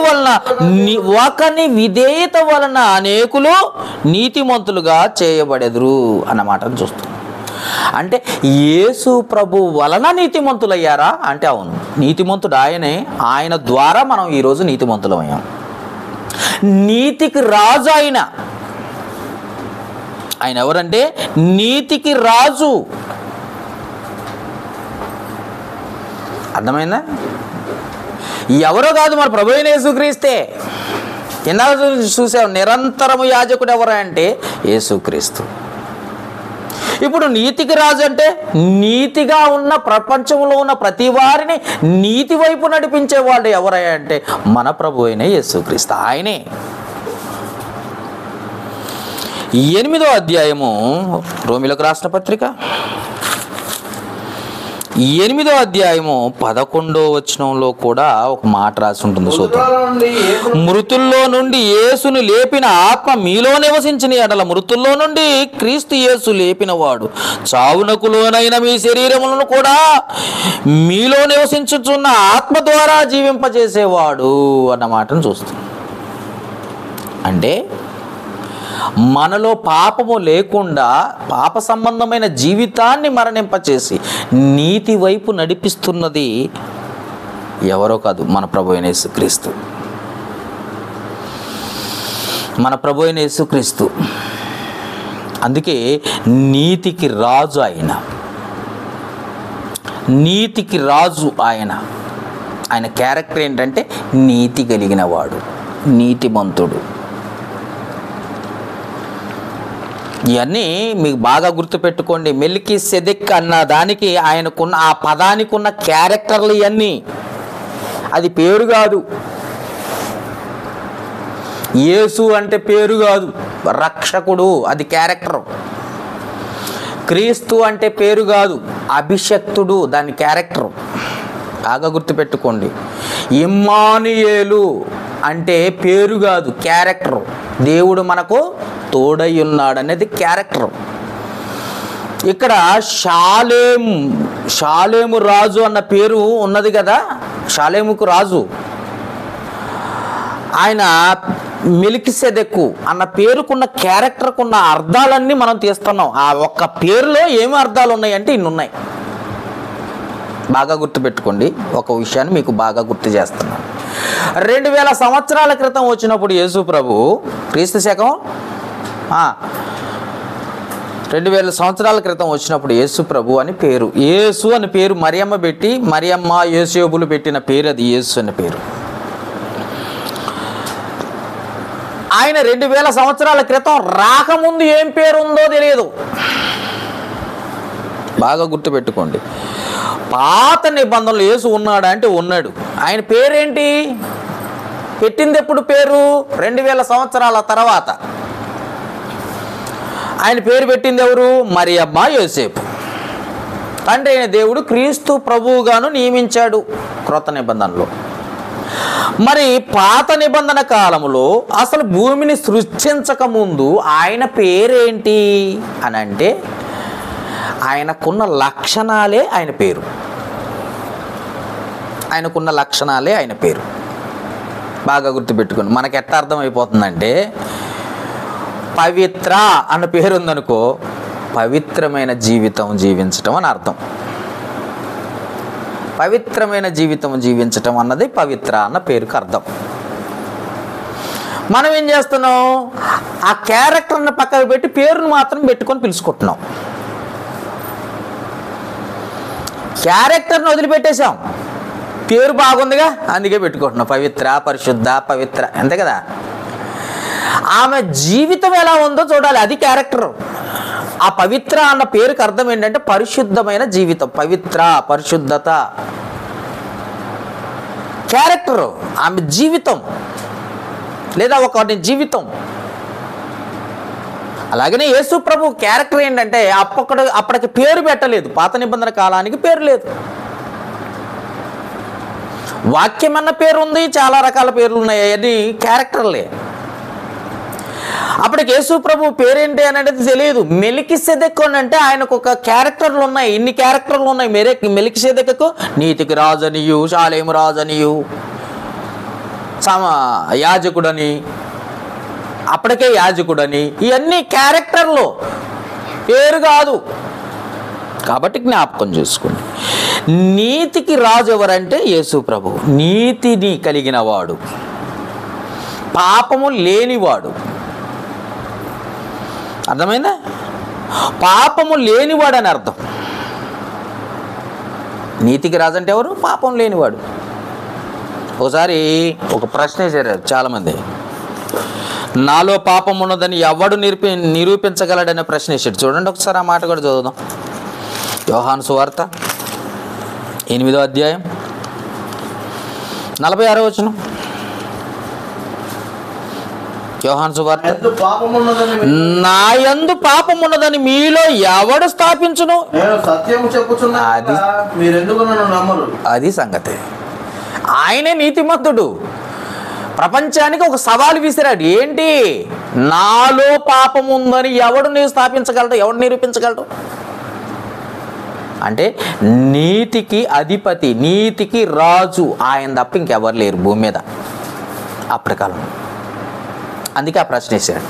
వలన అనేకులు నీతిమంతులుగా చేయబడెదురు అన్న మాటను చూస్తాం. అంటే యేసు ప్రభు వలన నీతిమంతులయ్యారా అంటే అవును, నీతిమంతుడు ఆయనే. ఆయన ద్వారా మనం ఈరోజు నీతిమంతులమయ్యాం. నీతికి రాజు ఆయన ఎవరంటే నీతికి రాజు. అర్థమైందా? ఎవరో కాదు, మన ప్రభు అయిన యేసుక్రీస్తే. ఇందాక చూసాం, నిరంతరము యాజకుడు ఎవరు అంటే యేసుక్రీస్తు. ఇప్పుడు నీతికి రాజు అంటే నీతిగా ఉన్న ప్రపంచంలో ఉన్న ప్రతి వారిని నీతి వైపు నడిపించేవాడు ఎవరయ్యా అంటే మన ప్రభు అయిన యేసుక్రీస్తు. ఆయనే. 8వ అధ్యాయము రోమీలకు రాసిన పత్రిక 8వ అధ్యాయము 11వ వచనంలో కూడా ఒక మాట రాసి ఉంటుంది. మృతుల్లో నుండి యేసును లేపిన ఆత్మ మీలో నివసించిన ఎడల మృతుల్లో నుండి క్రీస్తు యేసు లేపిన వాడు చావునకు లోనైన మీ శరీరములను కూడా మీలో నివసించుచున్న ఆత్మ ద్వారా జీవింపజేసేవాడు అన్న మాటను చూస్తాం. అంటే మనలో పాపము లేకుండా పాప సంబంధమైన జీవితాన్ని మరణింపచేసి నీతి వైపు నడిపిస్తున్నది ఎవరో కాదు, మన ప్రభు అయిన యేసుక్రీస్తు. మన ప్రభు అయిన యేసుక్రీస్తు. అందుకే నీతికి రాజు ఆయన. నీతికి రాజు ఆయన. ఆయన క్యారెక్టర్ ఏంటంటే నీతి కలిగిన వాడు, నీతిమంతుడు. ఇవన్నీ మీకు బాగా గుర్తుపెట్టుకోండి. మెల్కీసెదెక్ అన్న దానికి ఆయనకున్న ఆ పదానికి ఉన్న క్యారెక్టర్లు ఇవన్నీ. అది పేరు కాదు. యేసు అంటే పేరు కాదు, రక్షకుడు, అది క్యారెక్టర్. క్రీస్తు అంటే పేరు కాదు, అభిషక్తుడు, దాని క్యారెక్టర్. బాగా గుర్తుపెట్టుకోండి. ఇమ్మానుయేలు అంటే పేరు కాదు, క్యారెక్టర్. దేవుడు మనకు తోడై ఉన్నాడు అనేది క్యారెక్టర్. ఇక్కడ షాలేము రాజు అన్న పేరు ఉన్నది కదా, షాలేముకు రాజు. ఆయన మెల్కీసెదెకు అన్న పేరుకున్న క్యారెక్టర్కున్న అర్థాలన్నీ మనం తీస్తున్నాం. ఆ ఒక్క పేరులో ఏమి అర్థాలు ఉన్నాయంటే ఇన్ని ఉన్నాయి. బాగా గుర్తుపెట్టుకోండి. ఒక విషయాన్ని మీకు బాగా గుర్తు చేస్తున్నాను. 2000 సంవత్సరాల క్రితం వచ్చినప్పుడు యేసు ప్రభు, క్రీస్తు శకం 2000 సంవత్సరాల క్రితం వచ్చినప్పుడు యేసు ప్రభు అని పేరు, యేసు అని పేరు మరియమ్మ పెట్టి, మరియమ్మ యేసేబులు పెట్టిన పేరు అది యేసు అని పేరు. ఆయన 2000 సంవత్సరాల క్రితం రాకముందు ఏం పేరు ఉందో తెలియదు. బాగా గుర్తుపెట్టుకోండి. పాత నిబంధనలు యేసు ఉన్నాడా అంటే ఉన్నాడు. ఆయన పేరేంటి? పెట్టింది ఎప్పుడు పేరు? 2000 సంవత్సరాల తర్వాత. ఆయన పేరు పెట్టింది ఎవరు? మరియమ్మ యోసేపు. అంటే ఆయన దేవుడు క్రీస్తు ప్రభువుగాను నియమించాడు క్రొత్త నిబంధనలో. మరి పాత నిబంధన కాలంలో అసలు భూమిని సృష్టించక ముందు ఆయన పేరేంటి అని అంటే ఆయనకున్న లక్షణాలే ఆయన పేరు. ఆయనకున్న లక్షణాలే ఆయన పేరు. బాగా గుర్తుపెట్టుకోండి. మనకి ఎట్లా అర్థమైపోతుందంటే, పవిత్ర అన్న పేరు ఉందనుకో, పవిత్రమైన జీవితం జీవించటం అని అర్థం. పవిత్రమైన జీవితం జీవించటం అన్నది పవిత్ర అన్న పేరుకు అర్థం. మనం ఏం చేస్తున్నాం? ఆ క్యారెక్టర్ని పక్కకు పెట్టి పేరును మాత్రం పెట్టుకొని పిలుచుకుంటున్నాం. క్యారెక్టర్ని వదిలిపెట్టేశాం, పేరు బాగుందిగా అందుకే పెట్టుకుంటున్నాం. పవిత్ర, పరిశుద్ధ, పవిత్ర, అంతే కదా. ఆమె జీవితం ఎలా ఉందో చూడాలి, అది క్యారెక్టర్. ఆ పవిత్ర అన్న పేరుకి అర్థం ఏంటంటే పరిశుద్ధమైన జీవితం. పవిత్ర, పరిశుద్ధత, క్యారెక్టర్, ఆమె జీవితం లేదా ఒకటి జీవితం. అలాగనే యేసు ప్రభు క్యారెక్టర్ ఏంటంటే అప్పటికి పేరు పెట్టలేదు. పాత నిబంధన కాలానికి పేరు లేదు. వాక్యం అన్న పేరు ఉంది, చాలా రకాల పేర్లు ఉన్నాయి, అవన్నీ క్యారెక్టర్లే. అప్పటికి యేసు ప్రభు పేరేంటి అనేది తెలియదు. మెల్కీసెదెకు అంటే ఆయనకు ఒక క్యారెక్టర్లు ఉన్నాయి. ఇన్ని క్యారెక్టర్లు ఉన్నాయి. మెల్కీసెదెకు నీతికి రాజనియు, షాలేము రాజనియు, యాజకుడని, అప్పటికే యాజకుడని, ఇవన్నీ క్యారెక్టర్లు, పేరు కాదు. కాబట్టి జ్ఞాపకం చేసుకోండి. నీతికి రాజు ఎవరంటే యేసు ప్రభు. నీతిని కలిగిన వాడు, పాపము లేనివాడు. అర్థమైందా? పాపము లేనివాడు అని అర్థం. నీతికి రాజు అంటే ఎవరు? పాపం లేనివాడు. ఒకసారి ఒక ప్రశ్న వేసారు చాలామంది, నాలో పాపం ఉన్నదని ఎవడు నిరూపించగలడనే ప్రశ్న వేసాడు. చూడండి ఒకసారి ఆ మాట కూడా చదువుదాం. యోహాను సువార్త 8వ అధ్యాయం 46వ వచనం. యోహాను సువార్త, నా యందు పాపం ఉన్నదని మీలో ఎవడు స్థాపించును? అది సంగతి. ఆయనే నీతిమంతుడు. ప్రపంచానికి ఒక సవాలు విసిరాడు. ఏంటి? నాలో పాపం ఉందని ఎవడు నీవు స్థాపించగలడు? ఎవడు నిరూపించగలడు? అంటే నీతికి అధిపతి, నీతికి రాజు ఆయన తప్ప ఇంకెవరు లేరు భూమి మీద అప్పటి కాలం. అందుకే ఆ ప్రశ్న వేశాడు.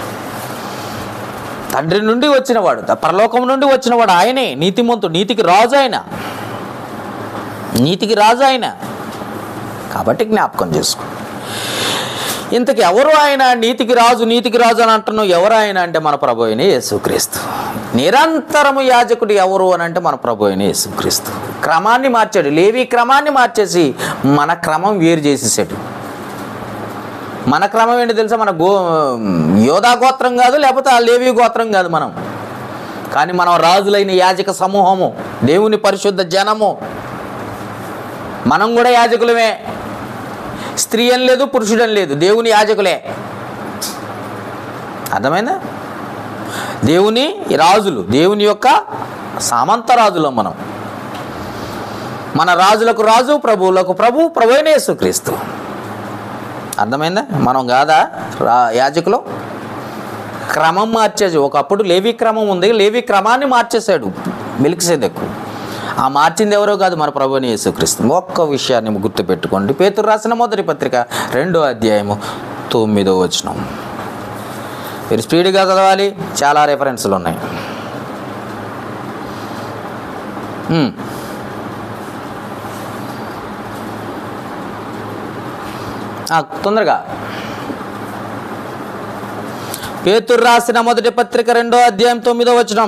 తండ్రి నుండి వచ్చినవాడు, పరలోకం నుండి వచ్చినవాడు ఆయనే నీతిమంతుడు, నీతికి రాజు ఆయన, నీతికి రాజు ఆయన. కాబట్టి జ్ఞాపకం చేసుకో. ఇంతకు ఎవరు ఆయన? నీతికి రాజు, నీతికి రాజు అని అంటున్నావు. ఎవరు ఆయన అంటే మన ప్రభు అయిన యేసుక్రీస్తు. నిరంతరము యాజకుడు ఎవరు అని అంటే మన ప్రభు అయిన యేసుక్రీస్తు. క్రమాన్ని మార్చాడు. లేవి క్రమాన్ని మార్చేసి మన క్రమం వేరు చేసేసాడు. మన క్రమం ఏంటి తెలుసా? మన యోధా గోత్రం కాదు, లేకపోతే ఆ లేవి గోత్రం కాదు మనం. కానీ మనం రాజులైన యాజక సమూహము, దేవుని పరిశుద్ధ జనము. మనం కూడా యాజకులమే. స్త్రీ అని లేదు, పురుషుడని లేదు, దేవుని యాజకులే. అర్థమైందా? దేవుని రాజులు, దేవుని యొక్క సామంత రాజులం మనం. మన రాజులకు రాజు, ప్రభువులకు ప్రభు, ప్రభువైన యేసుక్రీస్తు. అర్థమైందా? మనం కాదా యాజకులు? క్రమం మార్చేది. ఒకప్పుడు లేవి క్రమం ఉంది, లేవి క్రమాన్ని మార్చేశాడు మెల్కీసెదెకు. ఆ మార్చింది ఎవరో కాదు, మన ప్రభువుని యేసుక్రీస్తు. ఒక్క విషయాన్ని గుర్తుపెట్టుకోండి. పేతురు రాసిన మొదటి పత్రిక 2వ అధ్యాయము 9వ వచనం. మీరు స్పీడ్గా చదవాలి, చాలా రెఫరెన్స్లు ఉన్నాయి. తొందరగా. పేతురు రాసిన మొదటి పత్రిక 2వ అధ్యాయం 9వ వచనం.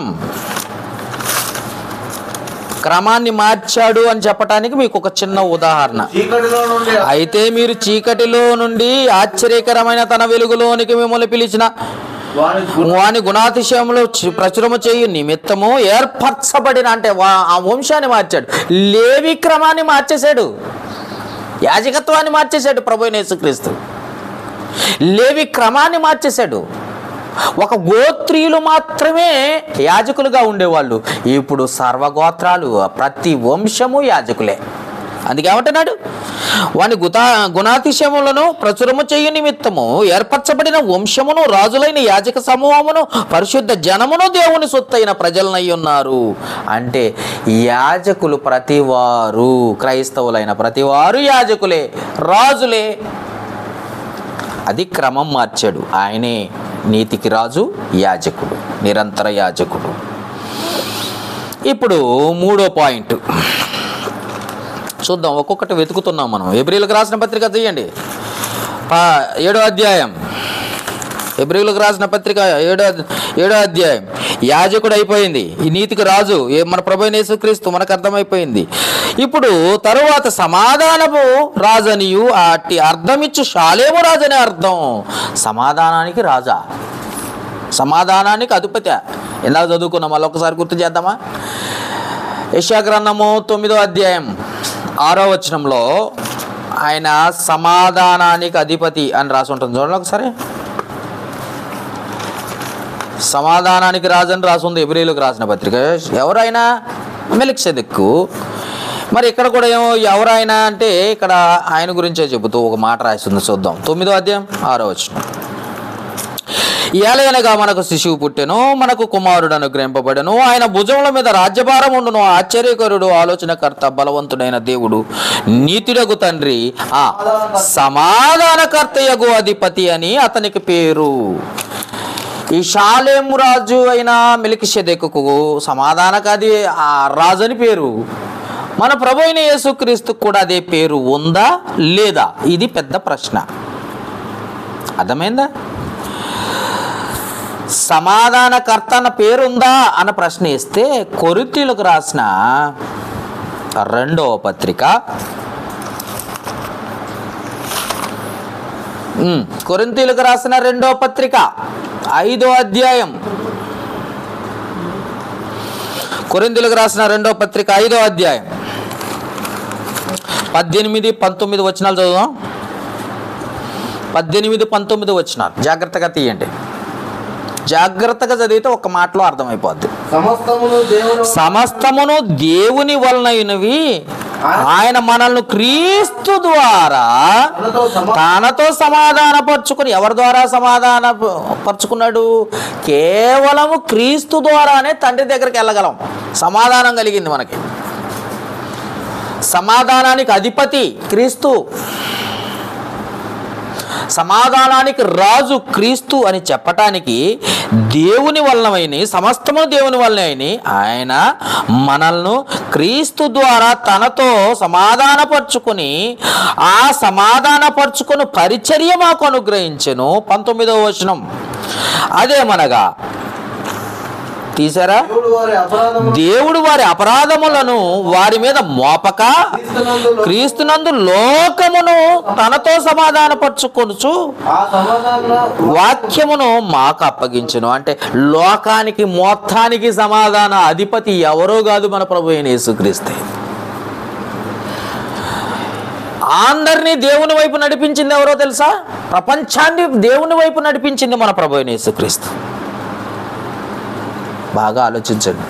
క్రమాన్ని మార్చాడు అని చెప్పడానికి మీకు ఒక చిన్న ఉదాహరణ. అయితే మీరు చీకటిలో నుండి ఆశ్చర్యకరమైన తన వెలుగులోనికి మిమ్మల్ని పిలిచిన వాని గుణాతిశయంలో ప్రచురము చేయు నిమిత్తము ఏర్పరచబడిన, అంటే ఆ వంశాన్ని మార్చాడు. లేవి క్రమాన్ని మార్చేశాడు, యాజకత్వాన్ని మార్చేశాడు ప్రభువైన యేసుక్రీస్తు. లేవి క్రమాన్ని మార్చేశాడు. ఒక గోత్రీయులు మాత్రమే యాజకులుగా ఉండేవాళ్ళు. ఇప్పుడు సర్వగోత్రాలు, ప్రతి వంశము యాజకులే. అందుకే ఏమంటున్నాడు? వాని గుణాతిశయములను ప్రచురము చేయు నిమిత్తము ఏర్పరచబడిన వంశమును, రాజులైన యాజక సమూహమును, పరిశుద్ధ జనమును, దేవుని సొత్తైన ప్రజలనై ఉన్నారు. అంటే యాజకులు ప్రతివారు, క్రైస్తవులైన ప్రతివారు యాజకులే, రాజులే. అది క్రమం మార్చాడు. ఆయనే నీతికి రాజు, యాజకుడు, నిరంతర యాజకుడు. ఇప్పుడు 3వ పాయింట్ చూద్దాం. ఒక్కొక్కటి వెతుకుతున్నాం మనం. హెబ్రీయులకు రాసిన పత్రిక తీయండి, 7వ అధ్యాయం. హెబ్రీయులకు రాసిన పత్రిక 7వ అధ్యాయం. యాజకుడు అయిపోయింది, ఈ నీతికి రాజు మన ప్రభువైన యేసుక్రీస్తు మనకు అర్థమైపోయింది. ఇప్పుడు తరువాత సమాధానము రాజనియు అట్టి అర్థమిచ్చు షాలేము రాజనే అర్థం. సమాధానానికి రాజా, సమాధానానికి అధిపతి. ఇందాక చదువుకున్నాం, మళ్ళీ ఒకసారి గుర్తు చేద్దామా? యెషయా గ్రంథము 9వ అధ్యాయం 6వ వచనంలో ఆయన సమాధానానికి అధిపతి అని రాసి ఉంటుంది. చూడండి ఒకసారి. సమాధానానికి రాజు అని రాసి ఉంది హెబ్రీయులకు రాసిన పత్రిక. ఎవరైనా? మెల్కీసెదెకు. మరి ఇక్కడ కూడా ఏమో ఎవరైనా అంటే ఇక్కడ ఆయన గురించే చెబుతూ ఒక మాట రాస్తుంది. చూద్దాం. 9వ అధ్యాయం 6వ వచనం. ఏలయనగా మనకు శిశువు పుట్టెను, మనకు కుమారుడు అనుగ్రహింపబడెను, ఆయన భుజముల మీద రాజ్యభారం ఉండును. ఆశ్చర్యకరుడు, ఆలోచనకర్త, బలవంతుడైన దేవుడు, నీతిడగు తండ్రి, సమాధానకర్తయగు అధిపతి అని అతనికి పేరు. ఈ షాలేము రాజు అయిన మెల్కీసెదెకుకు సమాధానకది రాజు అని పేరు. మన ప్రభువైన యేసుక్రీస్తుకు కూడా అదే పేరు ఉందా లేదా? ఇది పెద్ద ప్రశ్న. అర్థమైందా? సమాధానకర్త అన్న పేరుందా అన్న ప్రశ్న ఇస్తే కొరింథీయులకు రాసిన 2వ పత్రిక, కొరింథీయులకు రాసిన 2వ పత్రిక 5వ అధ్యాయం. కొరింథీయులకు రాసిన 2వ పత్రిక 5వ అధ్యాయం 18, 19 వచనాలు చదువుదాం. 18, 19 వచనాలు జాగ్రత్తగా తీయండి. జాగ్రత్తగా చదివితే ఒక మాటలో అర్థమైపోద్ది. సమస్తమును దేవుని వలనైనవి, ఆయన మనల్ని క్రీస్తు ద్వారా తనతో సమాధానపరుచుకుని. ఎవరి ద్వారా సమాధానపరుచుకున్నాడు? కేవలము క్రీస్తు ద్వారానే తండ్రి దగ్గరికి వెళ్ళగలం. సమాధానం కలిగింది మనకి. సమాధానానికి అధిపతి క్రీస్తు, సమాధానానికి రాజు క్రీస్తు అని చెప్పటానికి దేవుని వలనైన, సమస్తము దేవుని వలనైన ఆయన మనల్ని క్రీస్తు ద్వారా తనతో సమాధానపరుచుకుని, ఆ సమాధానపరుచుకుని పరిచర్య మాకు అనుగ్రహించెను. 19వ వచనం. అదేమనగా తీసారా? దేవుడు వారి అపరాధములను వారి మీద మోపక క్రీస్తునందు లోకమును తనతో సమాధానపరుచుకొనుచు వాక్యమును మాకు అప్పగించును. అంటే లోకానికి మొత్తానికి సమాధాన అధిపతి ఎవరో కాదు, మన ప్రభువైన యేసుక్రీస్తే. అందరినీ దేవుని వైపు నడిపించింది ఎవరో తెలుసా? ప్రపంచాన్ని దేవుని వైపు నడిపించింది మన ప్రభువైన యేసుక్రీస్తు. బాగా ఆలోచించండి.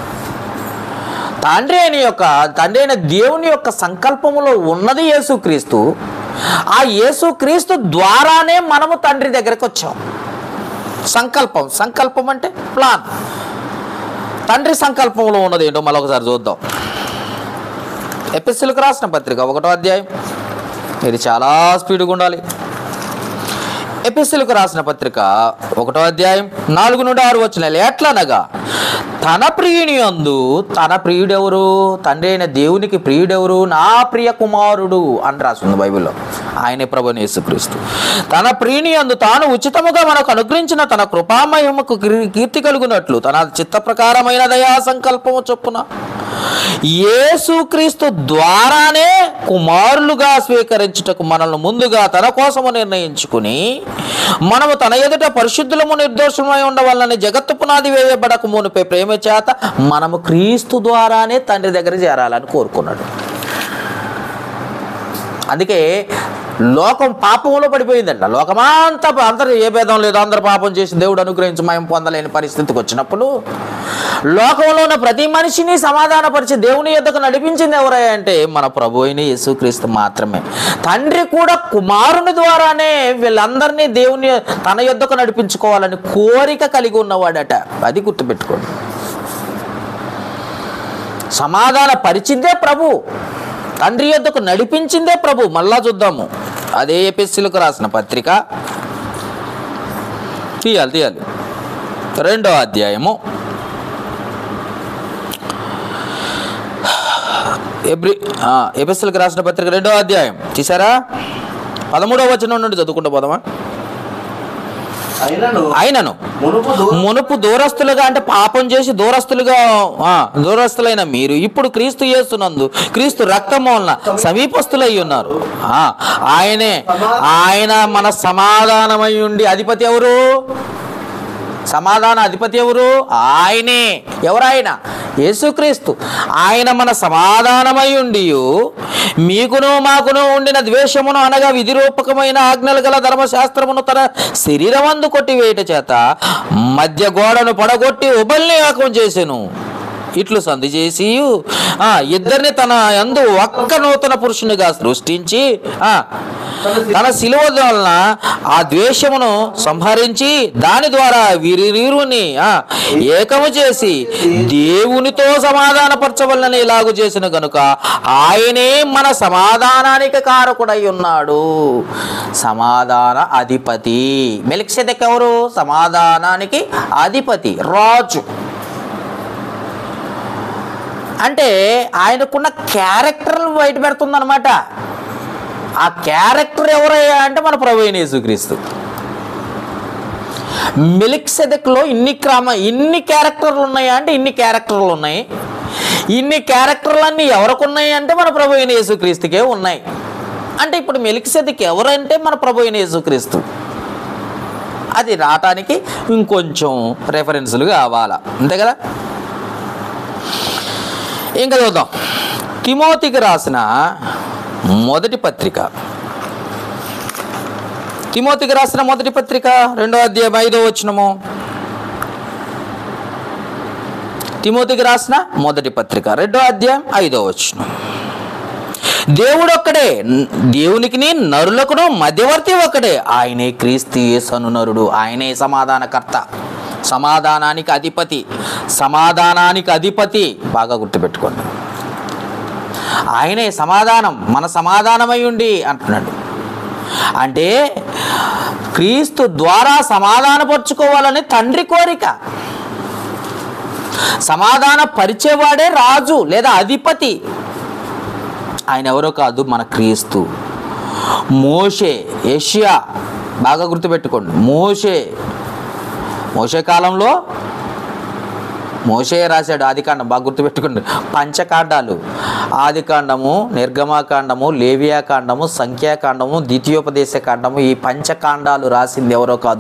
తండ్రి అయిన దేవుని యొక్క సంకల్పములో ఉన్నది యేసుక్రీస్తు. ఆ యేసుక్రీస్తు ద్వారానే మనము తండ్రి దగ్గరికి వచ్చాం. సంకల్పం అంటే ప్లాన్. తండ్రి సంకల్పంలో ఉన్నది ఏంటో మరొకసారి చూద్దాం. ఎపిసోడ్కి రాసిన పత్రిక 1వ అధ్యాయం. ఇది చాలా స్పీడ్గా ఉండాలి. ఎపిసోడ్కి రాసిన పత్రిక 1వ అధ్యాయం 4 నుండి 6 వచనాలు. ఎట్లనగా తన ప్రియుని యందు, తన ప్రియుడెవరు? తండ్రి అయిన దేవునికి ప్రియుడెవరు? నా ప్రియ కుమారుడు అని రాసింది బైబిల్లో. ఆయనే ప్రభువైన యేసుక్రీస్తు. తన ప్రియుని యందు తాను ఉచితముగా మనకు అనుగ్రహించిన తన కృపామహిమకు కీర్తి కలుగునట్లు తన చిత్త ప్రకారమైన దయా సంకల్పము చొప్పున యేసుక్రీస్తు ద్వారానే కుమారులుగా స్వీకరించుటకు మనల్ని ముందుగా తన కోసము నిర్ణయించుకుని మనము తన ఎదుట పరిశుద్ధులము నిర్దోషమై ఉండవాలని జగత్తు పునాది వేయబడక మునిపే ప్రేమ చేత మనము క్రీస్తు ద్వారానే తండ్రి దగ్గర చేరాలని కోరుకున్నాడు. అందుకే లోకం పాపంలో పడిపోయిందంట. లోకమంతా అందరూ ఏ భేదం లేదు, అందరు పాపం చేసి దేవుడు అనుగ్రహించి మేము పొందలేని పరిస్థితికి వచ్చినప్పుడు లోకంలో ఉన్న ప్రతి మనిషిని సమాధానపరిచి దేవుని యొద్దకు నడిపించింది ఎవరై అంటే మన ప్రభు అయిన యేసుక్రీస్తు మాత్రమే. తండ్రి కూడా కుమారుని ద్వారానే వీళ్ళందరినీ దేవుని తన యొద్దకు నడిపించుకోవాలని కోరిక కలిగి ఉన్నవాడట. అది గుర్తుపెట్టుకోండి. సమాధాన పరిచిందే ప్రభు, తండ్రి యొద్దకు నడిపించిందే ప్రభు. మళ్ళా చూద్దాము. అదే ఎపిసోడ్కి రాసిన పత్రిక తీయాలి 2వ అధ్యాయము ఎపిసోడ్కి రాసిన పత్రిక 2వ అధ్యాయం తీసారా? 13వ వచనం నుండి చదువుకుంటూ పోదామా? అయినను మునుపు దూరస్తులుగా అంటే పాపం చేసి దూరస్తులైన మీరు ఇప్పుడు క్రీస్తు యేసునందు క్రీస్తు రక్తము వలన సమీపస్తులై ఉన్నారు. ఆయన మన సమాధానమై ఉండి అధిపతి ఎవరు? సమాధాన అధిపతి ఎవరు? ఆయనే. ఎవరాయన? యేసుక్రీస్తు. ఆయన మన సమాధానమై ఉండి మీకును మాకును ఉండిన ద్వేషమును అనగా విధిరూపకమైన ఆజ్ఞలు గల ధర్మశాస్త్రమును తన శరీరమందు కొట్టివేయట చేత మధ్య గోడను పడగొట్టి ఉబల్ని ఏకం చేసెను. ఇట్లు సంధి చేసి ఇద్దరిని తన యందు ఒక్క నూతన పురుషునిగా సృష్టించి తన శిలువ వలన ఆ ద్వేషమును సంహరించి దాని ద్వారా వీరిని ఏకము చేసి దేవునితో సమాధానపరచవలనని ఇలాగు చేసిన గనుక ఆయనే మన సమాధానానికి కారకుడై ఉన్నాడు. సమాధాన అధిపతి. మెల్కీసెదెకు ఎవరు? సమాధానానికి అధిపతి, రాజు. అంటే ఆయనకున్న క్యారెక్టర్ బయట పెడుతుంది అనమాట. ఆ క్యారెక్టర్ ఎవరయ్యా అంటే మన ప్రభువైన యేసుక్రీస్తు. మెల్కీసెదెకులో ఇన్ని క్యారెక్టర్లు ఉన్నాయా అంటే ఇన్ని క్యారెక్టర్లు ఉన్నాయి. ఇన్ని క్యారెక్టర్లన్నీ ఎవరికి ఉన్నాయి అంటే మన ప్రభువైన యేసుక్రీస్తుకే ఉన్నాయి. అంటే ఇప్పుడు మెల్కీసెదెకు ఎవరంటే మన ప్రభువైన యేసుక్రీస్తు. అది రావటానికి ఇంకొంచెం రెఫరెన్సులు కావాలా, అంతే కదా? ఇంకా చూద్దాం. తిమోతికి రాసిన మొదటి పత్రిక 2వ అధ్యాయం 5వ వచనము. తిమోతికి రాసిన మొదటి పత్రిక 2వ అధ్యాయం 5వ వచనం. దేవుడొక్కడే, దేవునికి నరులకును మధ్యవర్తి ఒక్కడే, ఆయనే క్రీస్తు యేసు అను నరుడు. ఆయనే సమాధానకర్త, సమాధానానికి అధిపతి. బాగా గుర్తుపెట్టుకోండి. ఆయనే సమాధానం, మన సమాధానమై ఉండి అంటున్నాడు. అంటే క్రీస్తు ద్వారా సమాధానపరుచుకోవాలని తండ్రి కోరిక. సమాధాన పరిచేవాడే రాజు లేదా అధిపతి. ఆయన ఎవరో కాదు, మన క్రీస్తు. మోషే, యెషయా, బాగా గుర్తుపెట్టుకోండి. మోషే కాలంలో మోషే రాశాడు ఆదికాండం. బాగా గుర్తుపెట్టుకోండి. పంచకాండాలు, ఆదికాండము, నిర్గమాకాండము, లేవియాకాండము, సంఖ్యాకాండము, ద్వితీయోపదేశ కాండము, ఈ పంచకాండాలు రాసింది ఎవరో కాదు,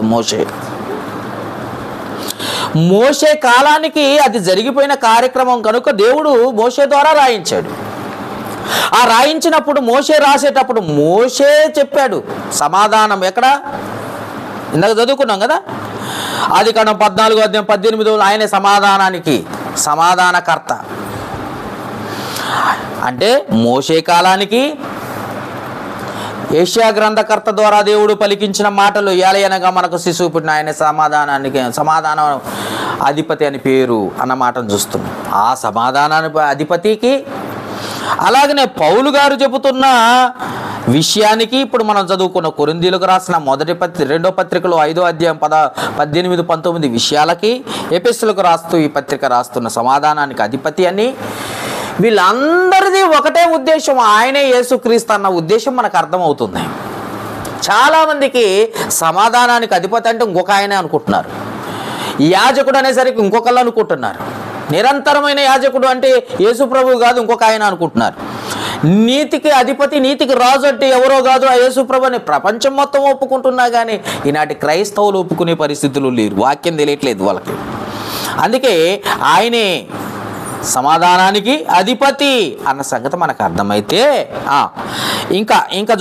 మోషే కాలానికి అది జరిగిపోయిన కార్యక్రమం కనుక దేవుడు మోషే ద్వారా రాయించాడు. ఆ రాయించినప్పుడు మోషే రాసేటప్పుడు మోషే చెప్పాడు సమాధానం. ఎక్కడ? ఇందాక చదువుకున్నాం కదా, ఆదికాండం 14వ అధ్యాయం 18వ. ఆయనే సమాధానానికి సమాధానకర్త. అంటే మోషే కాలానికి యెషయా గ్రంథకర్త ద్వారా దేవుడు పలికించిన మాటలు ఏలయనగా మనకు శిశువు పుట్టిన ఆయన సమాధానం అధిపతి అని పేరు అన్న మాటను చూస్తున్నాం. ఆ సమాధానానికి అధిపతికి అలాగనే పౌలు గారు చెబుతున్న విషయానికి ఇప్పుడు మనం చదువుకున్న కొరింథీయులకు రాసిన రెండో పత్రికలో 5వ అధ్యాయం 18, 19 విషయాలకి ఎఫెసీయులకు రాస్తూ ఈ పత్రిక రాస్తున్న సమాధానానికి అధిపతి అని వీళ్ళందరిది ఒకటే ఉద్దేశం, ఆయనే యేసుక్రీస్తు అన్న ఉద్దేశం మనకు అర్థమవుతుంది. చాలామందికి సమాధానానికి అధిపతి అంటే ఇంకొక ఆయనే అనుకుంటున్నారు, యాజకుడు అనేసరికి ఇంకొకళ్ళు అనుకుంటున్నారు, నిరంతరమైన యాజకుడు అంటే యేసు ప్రభువు కాదు ఇంకొక ఆయన అనుకుంటున్నారు, నీతికి అధిపతి నీతికి రాజు అంటే ఎవరో కాదు ఆ యేసు ప్రభు అని ప్రపంచం మొత్తం ఒప్పుకుంటున్నా కానీ ఈనాటి క్రైస్తవులు ఒప్పుకునే పరిస్థితులు లేరు, వాక్యం తెలియట్లేదు వాళ్ళకి. అందుకే ఆయనే సమాధానానికి అధిపతి అన్న సంగతి మనకు అర్థమైతే ఇంకా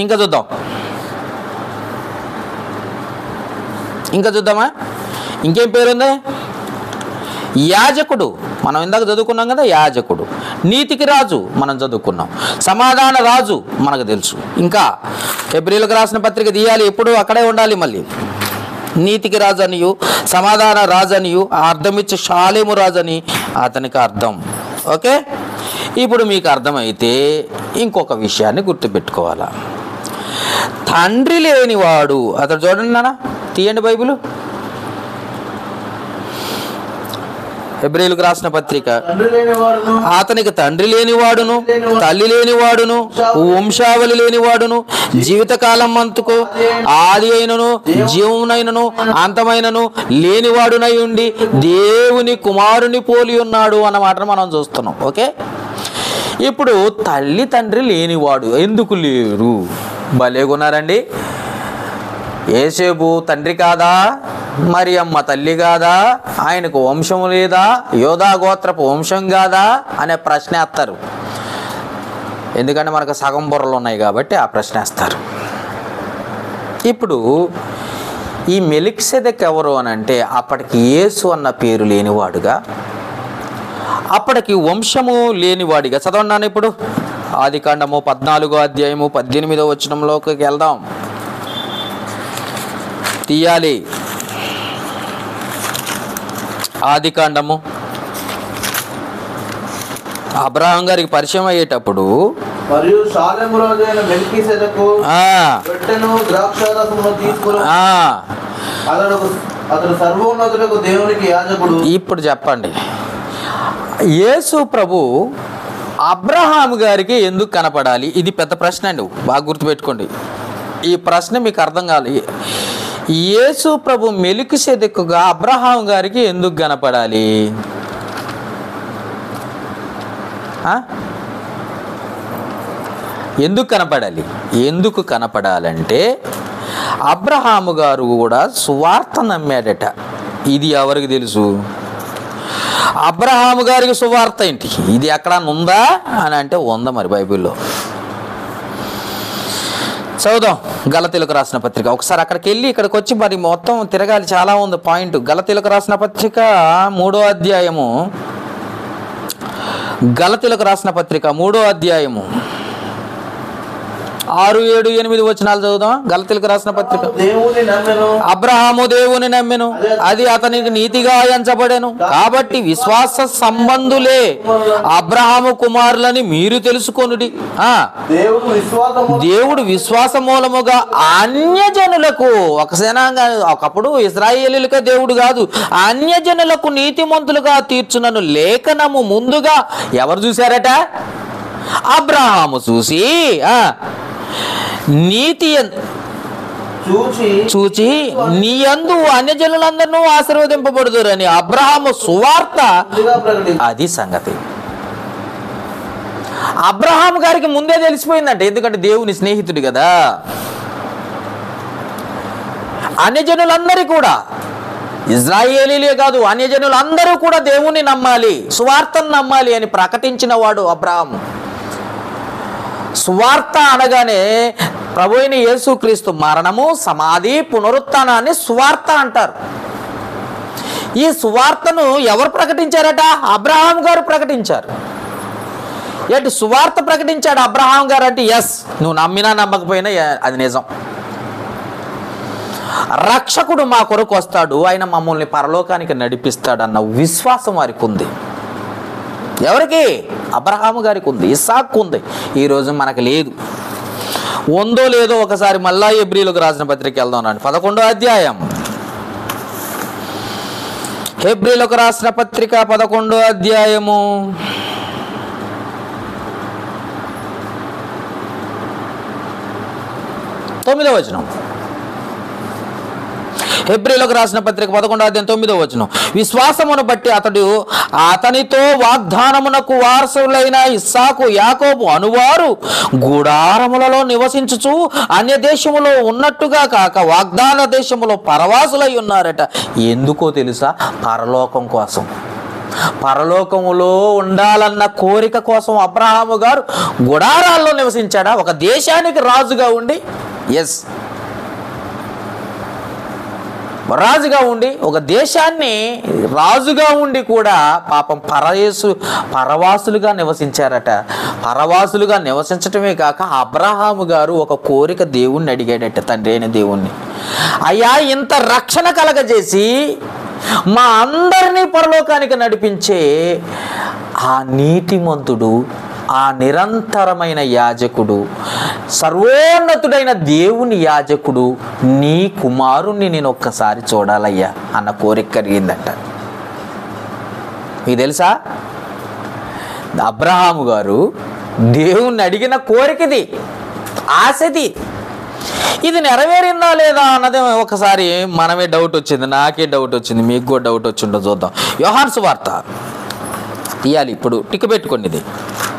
చూద్దామా. ఇంకేం పేరుంది? యాజకుడు మనం ఇందాక చదువుకున్నాం కదా, యాజకుడు. నీతికి రాజు మనం చదువుకున్నాం, సమాధాన రాజు మనకు తెలుసు. ఇంకా హెబ్రీయులకు రాసిన పత్రిక తీయాలి, ఎప్పుడు అక్కడే ఉండాలి. మళ్ళీ నీతికి రాజు అనియు సమాధాన రాజు అనియు అర్థమిచ్చే షాలేము రాజు అని అతనికి అర్థం. ఓకే, ఇప్పుడు మీకు అర్థమైతే ఇంకొక విషయాన్ని గుర్తుపెట్టుకోవాలా. తండ్రి లేనివాడు అతడు చూడండి నాన్న, తీయండి బైబిల్, హెబ్రీయులకు రాసిన పత్రిక. అతనికి తండ్రి లేనివాడును తల్లి లేనివాడును వంశావళి లేనివాడును జీవితకాలం అంతకు ఆది అయినను జీవమునైనను అంతమైనను లేనివాడునై ఉండి దేవుని కుమారుని పోలి ఉన్నాడు అన్న మాటను మనం చూస్తున్నాం. ఓకే, ఇప్పుడు తల్లి తండ్రి లేనివాడు ఎందుకు లేరు? భలేగున్నారండి. యేసేపు తండ్రి కాదా? మరి అమ్మ తల్లి కాదా? ఆయనకు వంశం లేదా? యోధా గోత్రపు వంశం కాదా అనే ప్రశ్న వేస్తారు. ఎందుకంటే మనకు సగం బుర్రలు ఉన్నాయి కాబట్టి ఆ ప్రశ్న వేస్తారు. ఇప్పుడు ఈ మెలికిసెదెకు ఎవరు అని అంటే అప్పటికి యేసు అన్న పేరు లేనివాడుగా, అప్పటికి వంశము లేనివాడిగా. చదవండి ఇప్పుడు ఆదికాండము 14వ అధ్యాయము 18వ వచనంలోకి వెళ్దాం. తీయాలి. ఆదికాండము అబ్రహాం గారికి పరిచయం అయ్యేటప్పుడు
మరియు షాలెము రాజైన మెల్కీసెదెకు రొట్టెను ద్రాక్షారసమును తీసుకుని అతడు సర్వోన్నతులకు దేవునికి యాజకుడు.
ఇప్పుడు చెప్పండి, యేసు ప్రభు అబ్రహాం గారికి ఎందుకు కనపడాలి? ఇది పెద్ద ప్రశ్న అండి, బాగా గుర్తుపెట్టుకోండి. ఈ ప్రశ్న మీకు అర్థం కావాలి. యేసు ప్రభు మెలికిసెదెకుగా అబ్రహాం గారికి ఎందుకు కనపడాలి? ఎందుకు కనపడాలంటే అబ్రహాము గారు కూడా సువార్త నమ్మాడట. ఇది ఎవరికి తెలుసు? అబ్రహాము గారికి సువార్త ఏంటి? ఇది ఎక్కడా ఉందా అని అంటే ఉందా మరి బైబిల్లో. చదువుదాం గలతీయులకు రాసిన పత్రిక. ఒకసారి అక్కడికి వెళ్ళి ఇక్కడికి వచ్చి మరి మొత్తం తిరగాలి, చాలా ఉంది పాయింట్. గలతీయులకు రాసిన పత్రిక 3వ అధ్యాయము, గలతీయులకు రాసిన పత్రిక 3వ అధ్యాయము 6, 7, 8 వచనాలు చదువుదాం. గలతీయులకు రాసిన పత్రిక. అబ్రహాము దేవుని నమ్మెను, అది అతనికి నీతిగా ఎంచబడెను. కాబట్టి విశ్వాస సంబంధులే అబ్రహాము కుమారులని మీరు తెలుసుకొనుడి. దేవుడు విశ్వాస మూలముగా అన్యజనులకు, ఒకప్పుడు ఇశ్రాయేలీయులకే దేవుడు కాదు, అన్యజనులకు నీతిమంతులుగా తీర్చునను లేఖనము ముందుగా ఎవరు చూశారట? అబ్రహాము చూసి నీతి చూచి నీ యందు అన్యజనులందరూ ఆశీర్వదింపబడుదురని అబ్రహాము సువార్త. అది సంగతి. అబ్రహాం గారికి ముందే తెలిసిపోయిందంట, ఎందుకంటే దేవుని స్నేహితుడు కదా. అన్యజనులందరూ కూడా, ఇజ్రాయేలీలే కాదు అన్యజనులందరూ కూడా దేవుని నమ్మాలి, సువార్తను నమ్మాలి అని ప్రకటించిన వాడు అబ్రహాము. సువార్త అనగానే ప్రభు అయిన యేసుక్రీస్తు మరణము, సమాధి, పునరుత్థానాన్ని సువార్త అంటారు. ఈ సువార్తను ఎవరు ప్రకటించారట? అబ్రహాం గారు ప్రకటించారు. ఏంటి సువార్త ప్రకటించాడు అబ్రహాం గారు అంటే ఎస్, నువ్వు నమ్మినా నమ్మకపోయినా అది నిజం. రక్షకుడు మా కొరకు వస్తాడు, ఆయన మమ్మల్ని పరలోకానికి నడిపిస్తాడన్న విశ్వాసం వారికి ఉంది. ఎవరికి? అబ్రహాము గారికి ఉంది, ఇస్సాకు ఉంది. ఈరోజు మనకు లేదు. ఉందో లేదో ఒకసారి మళ్ళా హెబ్రీలకు రాసిన పత్రిక వెళ్దాం రండి. 11వ అధ్యాయం, హెబ్రీలకు రాసిన పత్రిక 11వ అధ్యాయము 9వ వచనం. హెబ్రీలకు రాసిన పత్రిక 11వ అధ్యాయం 9వ వచనం. విశ్వాసమును బట్టి అతనితో వాగ్దానమునకు వారసులైన ఇస్సాకు యాకోబు అనువారు గుడారములలో నివసించుచు అన్య దేశములో ఉన్నట్టుగా కాక వాగ్దాన దేశములో పరవాసులై ఉన్నారట. ఎందుకో తెలుసా? పరలోకం కోసం, పరలోకములో ఉండాలన్న కోరిక కోసం అబ్రహాము గారు గుడారాల్లో నివసించాడా? ఒక దేశానికి రాజుగా ఉండి, ఎస్, రాజుగా ఉండి, ఒక దేశాన్ని రాజుగా ఉండి కూడా పాపం పరవాసులుగా నివసించారట. పరవాసులుగా నివసించటమే కాక అబ్రహాము గారు ఒక కోరిక దేవుణ్ణి అడిగాడట, తండ్రి అయిన దేవుణ్ణి, అయ్యా ఇంత రక్షణ కలగజేసి మా అందరినీ పరలోకానికి నడిపించే ఆ నీతిమంతుడు, ఆ నిరంతరమైన యాజకుడు, సర్వోన్నతుడైన దేవుని యాజకుడు, నీ కుమారుణ్ణి నేను ఒక్కసారి చూడాలయ్యా అన్న కోరిక కలిగిందట. మీకు తెలుసా? అబ్రహాము గారు దేవుణ్ణి అడిగిన కోరికది, ఆశది. ఇది నెరవేరిందా లేదా అన్నది ఒకసారి మనమే డౌట్ వచ్చింది, నాకే డౌట్ వచ్చింది, మీకు కూడా డౌట్ వచ్చిందో చూద్దాం. యోహాను సువార్త తీయాలి ఇప్పుడు, టిక్ పెట్టుకోండి ఇది,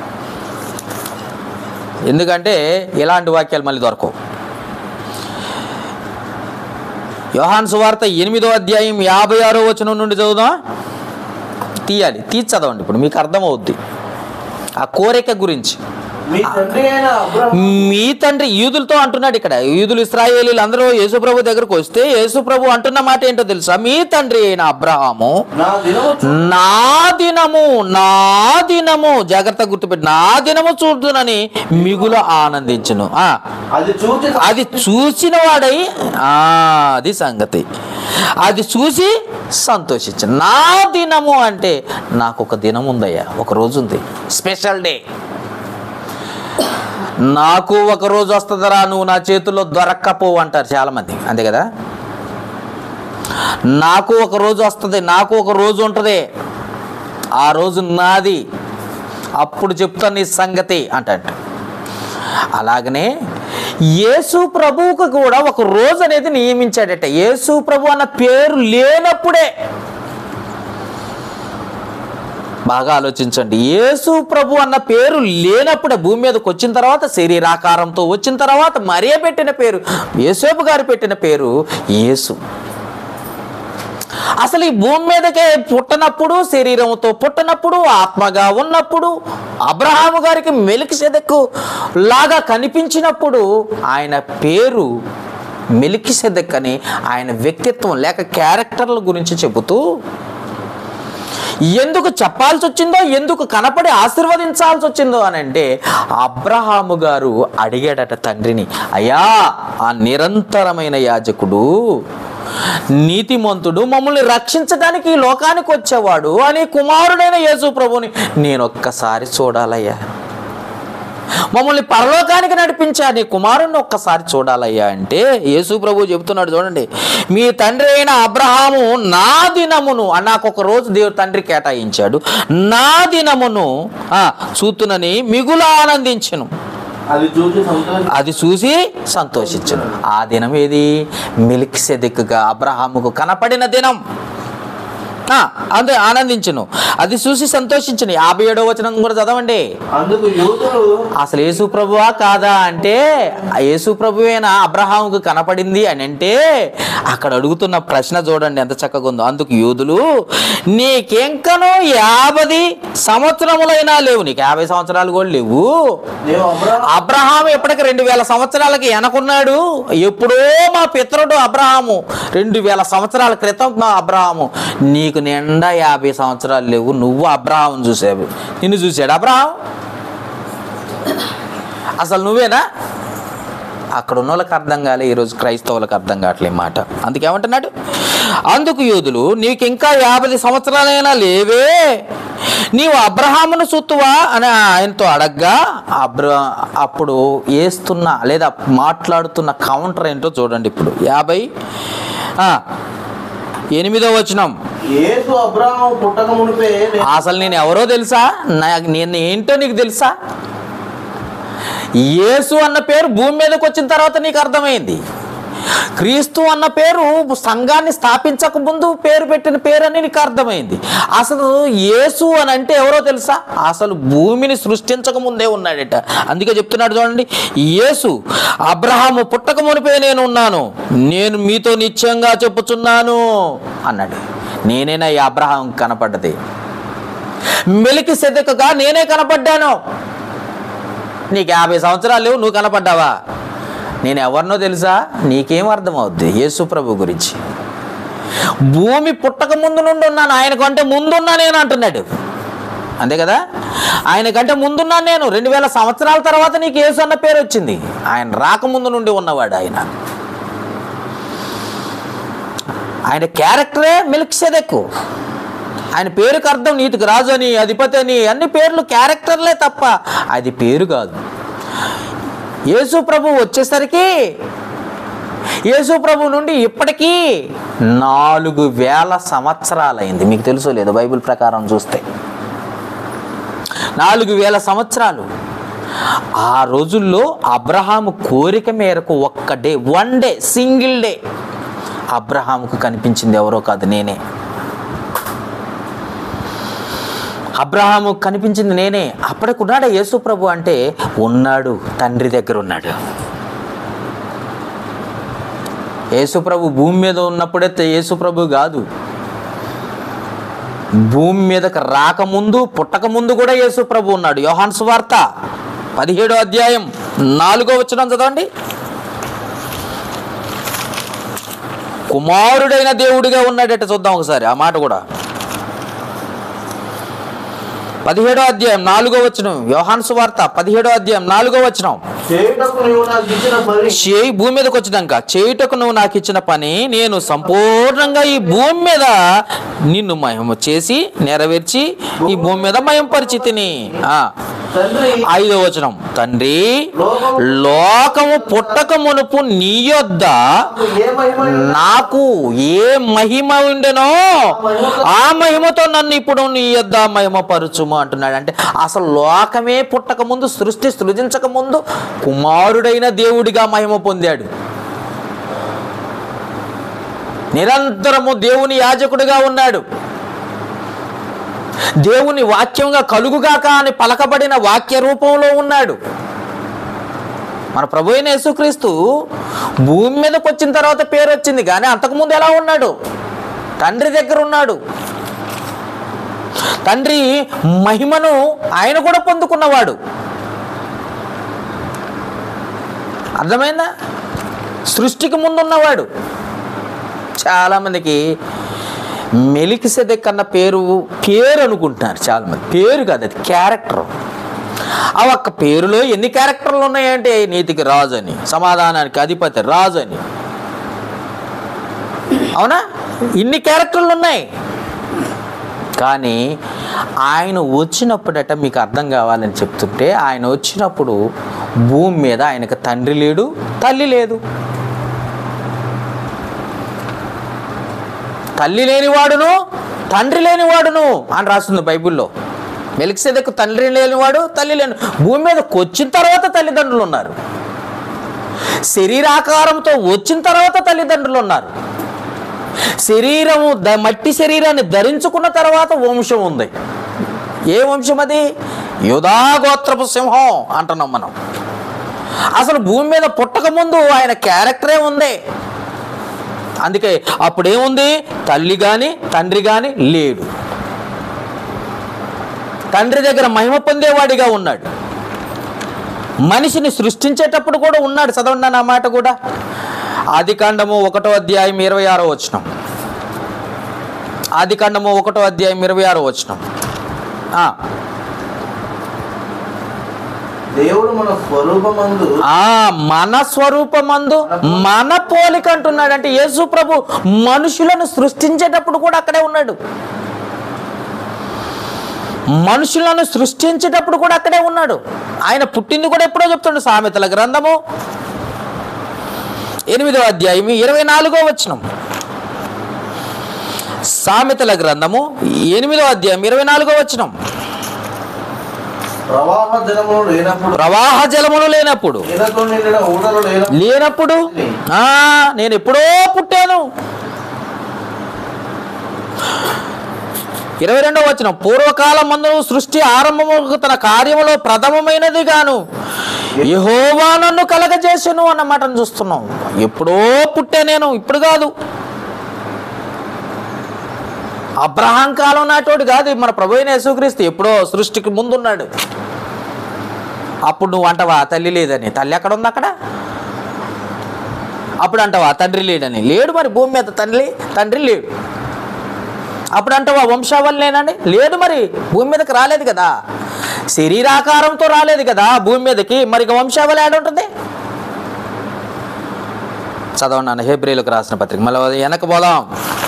ఎందుకంటే ఇలాంటి వాక్యాలు మళ్ళీ దొరకవు. యోహాను సువార్త 8వ అధ్యాయం 56వ వచనం నుండి చదువుదాం. తీయాలి, తీసి చదవండి, ఇప్పుడు మీకు అర్థమవుద్ది ఆ కోరిక గురించి. మీ తండ్రి యూదులతో అంటున్నాడు ఇక్కడ. యూదులు, ఇశ్రాయేలీలు అందరూ యేసుప్రభు దగ్గరకు వస్తే యేసుప్రభు అంటున్న మాట ఏంటో తెలుసా? మీ తండ్రి అయిన అబ్రహాము నా దినము జాగ్రత్త గుర్తుపెట్టి, నా దినము చూడునని మిగులు ఆనందించును. అది చూసిన వాడై, అది సంగతి, అది చూసి సంతోషించు. నా దినము అంటే నాకు ఒక దినం ఉందయ్యా, ఒక రోజు ఉంది, స్పెషల్ డే. నాకు ఒక రోజు వస్తుందరా, నువ్వు నా చేతుల్లో దొరక్కపోవు అంటారు చాలామంది, అంతే కదా? నాకు ఒక రోజు వస్తుంది, నాకు ఒక రోజు ఉంటుంది, ఆ రోజు నాది, అప్పుడు చెప్తాను నీ సంగతి అంటాడు. అలాగనే యేసు ప్రభువుకు కూడా ఒక రోజు అనేది నియమించాడట. యేసు ప్రభు అన్న పేరు లేనప్పుడే, బాగా ఆలోచించండి, యేసు ప్రభు అన్న పేరు లేనప్పుడే, భూమి మీదకి వచ్చిన తర్వాత, శరీరాకారంతో వచ్చిన తర్వాత మరియ పెట్టిన పేరు, యేసేపు గారు పెట్టిన పేరు యేసు. అసలు ఈ భూమి మీదకే పుట్టనప్పుడు, శరీరంతో పుట్టనప్పుడు, ఆత్మగా ఉన్నప్పుడు, అబ్రహాము గారికి మెల్కీసెదెకు లాగా కనిపించినప్పుడు ఆయన పేరు మెల్కీసెదెక్ అని ఆయన వ్యక్తిత్వం లేక క్యారెక్టర్ల గురించి చెబుతూ ఎందుకు చెప్పాల్సి వచ్చిందో, ఎందుకు కనపడి ఆశీర్వదించాల్సి వచ్చిందో అని అంటే, అబ్రహాము గారు అడిగాడట తండ్రిని, అయ్యా ఆ నిరంతరమైన యాజకుడు, నీతిమంతుడు, మమ్మల్ని రక్షించడానికి ఈ లోకానికి వచ్చేవాడు అని కుమారుడైన యేసు ప్రభుని నేను ఒక్కసారి చూడాలయ్యా, మమ్మల్ని పరలోకానికి నడిపించా నీ కుమారుణ్ణి ఒక్కసారి చూడాలయ్యా అంటే యేసు ప్రభు చెబుతున్నాడు, చూడండి, మీ తండ్రి అయిన అబ్రహాము నా దినమును, నాకు ఒక రోజు దేవుడు తండ్రి కేటాయించాడు, నా దినమును చూతునని మిగులు ఆనందించను, అది చూసి సంతోషించను. ఆ దినం ఏది? మెల్కీసెదెకుగా అబ్రహాముకు కనపడిన దినం. అంతే, ఆనందించును, అది చూసి సంతోషించును. 57వ వచనం కూడా చదవండి. అసలు యేసు ప్రభువా కాదా అంటే, యేసు ప్రభువేనా అబ్రహాముకు కనపడింది అని అంటే, అక్కడ అడుగుతున్న ప్రశ్న చూడండి ఎంత చక్కగా ఉందో. అందుకు యూదులు, నీకెంకనో 50 సంవత్సరములైనా లేవు, నీకు 50 సంవత్సరాలు కూడా లేవు, అబ్రహాము ఎప్పటికి 2000 సంవత్సరాలకి వెనకున్నాడు, ఎప్పుడో మా పితరుడు అబ్రహాము 2000 సంవత్సరాల క్రితం మా అబ్రహాము, నీకు నిండా 50 సంవత్సరాలు లేవు, నువ్వు అబ్రహామును చూసావు, నిన్ను చూశాడు అబ్రహాం? అసలు నువ్వేనా? అక్కడ ఉన్న వాళ్ళకి అర్థం కాలే, ఈరోజు క్రైస్తవులకు అర్థం కావట్లే మాట. అందుకేమంటున్నాడు, అందుకు యూదులు, నీకు ఇంకా 50 సంవత్సరాలైనా లేవే, నీవు అబ్రహామును సుత్తువా అని ఆయనతో అడగ్గా, అప్పుడు వేస్తున్న లేదా మాట్లాడుతున్న కౌంటర్ ఏంటో చూడండి. ఇప్పుడు 58వ వచనం,
యేసు అబ్రహాము పుట్టక మునిపే.
అసలు నేను ఎవరో తెలుసా? నేను ఏంటో నీకు తెలుసా? యేసు అన్న పేరు భూమి మీదకి వచ్చిన తర్వాత నీకు అర్థమైంది. క్రీస్తు అన్న పేరు సంఘాన్ని స్థాపించక ముందు పేరు పెట్టిన పేరు అని నీకు అర్థమైంది. అసలు యేసు అని అంటే ఎవరో తెలుసా? అసలు భూమిని సృష్టించక ముందే ఉన్నాడట. అందుకే చెప్తున్నాడు చూడండి, యేసు అబ్రహాము పుట్టక మునిపే నేను ఉన్నాను, నేను మీతో నిశ్చయంగా చెప్పుచున్నాను అన్నాడు. నేనేనా ఈ అబ్రహాం కనపడ్డది? మెలికిసెదెకుగా నేనే కనపడ్డాను. నీకు 50 సంవత్సరాలు లేవు, నువ్వు కనపడ్డావా? నేను ఎవరినో తెలుసా? నీకేం అర్థమవుద్ది యేసు ప్రభు గురించి? భూమి పుట్టక ముందు నుండి ఉన్నాను, ఆయనకంటే ముందున్నా నేను అంటున్నాడు. అంతే కదా? ఆయనకంటే ముందున్నాను నేను. 2000 సంవత్సరాల తర్వాత నీకు యేసు అన్న పేరు వచ్చింది. ఆయన రాకముందు నుండి ఉన్నవాడు. ఆయన క్యారెక్టరే మెల్కిసెదెకు. ఆయన పేరుకి అర్థం నీతికి రాజు అని, అధిపతి అని, అన్ని పేర్లు క్యారెక్టర్లే తప్ప అది పేరు కాదు. యేసు ప్రభు వచ్చేసరికి యేసు ప్రభు నుండి ఇప్పటికీ 4000 సంవత్సరాలైంది. మీకు తెలుసో లేదో బైబిల్ ప్రకారం చూస్తే 4000 సంవత్సరాలు. ఆ రోజుల్లో అబ్రహాము కోరిక మేరకు ఒక్క డే, 1 డే, సింగిల్ డే అబ్రహాముకు కనిపించింది ఎవరో కాదు, నేనే. అబ్రహాము కనిపించింది నేనే. అప్పటికున్నాడా యేసు ప్రభు అంటే? ఉన్నాడు, తండ్రి దగ్గర ఉన్నాడు. యేసు ప్రభు భూమి మీద ఉన్నప్పుడే యేసు ప్రభు కాదు, భూమి మీదకి రాకముందు, పుట్టకముందు కూడా యేసు ప్రభు ఉన్నాడు. యోహాను సువార్త 17వ అధ్యాయం 4వ వచనం చదవండి. కుమారుడైన దేవుడిగా ఉన్నాడట. చూద్దాం ఒకసారి ఆ మాట కూడా. 17వ అధ్యాయం 4వ వచనం, యోహాను సువార్త 17వ అధ్యాయం 4వ వచనం. భూమి మీదకి వచ్చినాక, చేయుటకు నువ్వు నాకు ఇచ్చిన పని నేను సంపూర్ణంగా ఈ భూమి మీద నిన్ను మహిమ చేసి నెరవేర్చి ఈ భూమి మీద మహిమపరిచితిని. 5వ వచనం, తండ్రి లోకము పుట్టక మునుపు నీ యొద్ద నాకు ఏ మహిమ ఉండెనో ఆ మహిమతో నన్ను ఇప్పుడు నీ యొద్ద మహిమపరచుము అంటున్నాడు. అంటే అసలు లోకమే పుట్టక ముందు, సృష్టి సృజించక ముందు కుమారుడైన దేవుడిగా మహిమ పొందాడు. నిరంతరము దేవుని యాజకుడిగా ఉన్నాడు. దేవుని వాక్యంగా కలుగుగాక అని పలకబడిన వాక్య రూపంలో ఉన్నాడు. మన ప్రభు అయిన యేసుక్రీస్తు భూమి మీదకి వచ్చిన తర్వాత పేరు వచ్చింది, కానీ అంతకుముందు ఎలా ఉన్నాడు? తండ్రి దగ్గర ఉన్నాడు. తండ్రి మహిమను ఆయన కూడా పొందుకున్నవాడు. అర్థమైందా? సృష్టికి ముందున్నవాడు. చాలామందికి మెలికిసెదెక్ అన్న పేరు అనుకుంటున్నారు చాలామంది. పేరు కాదు, అది క్యారెక్టర్. ఆ ఒక్క పేరులో ఎన్ని క్యారెక్టర్లు ఉన్నాయంటే, నీతికి రాజు అని, సమాధానానికి అధిపతి రాజు అని. అవునా? ఇన్ని క్యారెక్టర్లు ఉన్నాయి. కానీ ఆయన వచ్చినప్పుడట, మీకు అర్థం కావాలని చెప్తుంటే, ఆయన వచ్చినప్పుడు భూమి మీద ఆయనకు తండ్రి లేడు, తల్లి లేదు. తల్లి లేనివాడును తండ్రి లేనివాడును అని రాస్తుంది బైబిల్లో. మెల్కిసెదెకు తండ్రి లేనివాడు, తల్లి లేని. భూమి మీదకి వచ్చిన తర్వాత తల్లిదండ్రులు ఉన్నారు. శరీరాకారంతో వచ్చిన తర్వాత తల్లిదండ్రులు ఉన్నారు. శరీరము మట్టి శరీరాన్ని ధరించుకున్న తర్వాత వంశం ఉంది. ఏ వంశం అది? యూదా గోత్రపు సింహం అంటున్నాం మనం. అసలు భూమి మీద పుట్టక ముందు ఆయన క్యారెక్టరే ఉంది. అందుకే అప్పుడేముంది? తల్లి కానీ తండ్రి కానీ లేడు. తండ్రి దగ్గర మహిమ పొందేవాడిగా ఉన్నాడు. మనిషిని సృష్టించేటప్పుడు కూడా ఉన్నాడు. చదవండి నా మాట కూడా. ఆదికాండము 1వ అధ్యాయం 26వ వచనం. ఆదికాండము 1వ అధ్యాయం 26వ వచనం.
దేవుడు మన స్వరూపమందు
మన స్వరూపమందు మన పోలిక అంటున్నాడు. అంటే యేసు ప్రభు మనుషులను సృష్టించేటప్పుడు కూడా అక్కడే ఉన్నాడు. మనుషులను సృష్టించేటప్పుడు కూడా అక్కడే ఉన్నాడు. ఆయన పుట్టింది కూడా ఎప్పుడో చెప్తుండే. సామెతల గ్రంథము 8వ అధ్యాయం 24వ వచనం. సామెతల గ్రంథము 8వ అధ్యాయం 24వ వచనం. ప్రవాహ జలములు లేనప్పుడు నేను ఎప్పుడో పుట్టాను. 22వ వచనం. పూర్వకాలం మందు సృష్టి ఆరంభము తన కార్యములో ప్రథమమైనది గాను యెహోవా నన్ను కలగజేసెను అన్న మాటను చూస్తున్నాం. ఎప్పుడో పుట్టా నేను, ఇప్పుడు కాదు. అబ్రహాం కాలం నాటోడు కాదు మన ప్రభు అయిన యేసుక్రీస్తు. ఎప్పుడో సృష్టికి ముందున్నాడు. అప్పుడు నువ్వు అంటావా తల్లి లేదని? తల్లి ఎక్కడ ఉంది? అక్కడ. అప్పుడు అంటావా తండ్రి లేడని? లేడు. మరి భూమి మీద తండ్రి లేడు. అప్పుడు అంటావా వంశావళి లేనండి? లేదు. మరి భూమి మీదకి రాలేదు కదా, శరీరాకారంతో రాలేదు కదా భూమి మీదకి. మరి వంశావళి ఏడ ఉంటుంది? చదవండి. హెబ్రీయులకు రాసిన పత్రిక. మళ్ళీ వెనక్కి పోదాం,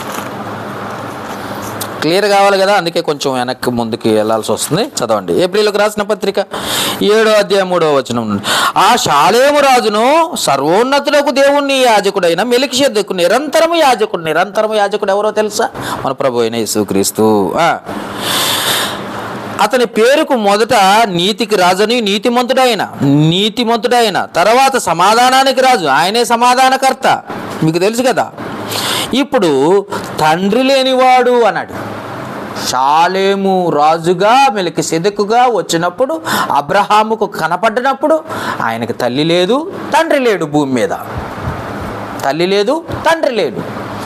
క్లియర్ కావాలి కదా, అందుకే కొంచెం వెనక్కి ముందుకి వెళ్ళాల్సి వస్తుంది. చదవండి. హెబ్రీయులకు రాసిన పత్రిక 7వ అధ్యాయం 3వ వచనం. ఆ షాలేము రాజును సర్వోన్నతులకు దేవుణ్ణి యాజకుడైన మెల్కీషెదెకు నిరంతరము యాజకుడు ఎవరో తెలుసా? మన ప్రభు అయిన యేసుక్రీస్తు. అతని పేరుకు మొదట నీతికి రాజని నీతిమంతుడైన తర్వాత సమాధానానికి రాజు, ఆయనే సమాధానకర్త, మీకు తెలుసు కదా. ఇప్పుడు తండ్రి లేనివాడు అన్నాడు. షాలేము రాజుగా మెల్కీషెదెకుగా వచ్చినప్పుడు, అబ్రహాముకు కనపడినప్పుడు ఆయనకి తల్లి లేదు తండ్రి లేడు. భూమి మీద తల్లి లేదు తండ్రి లేడు.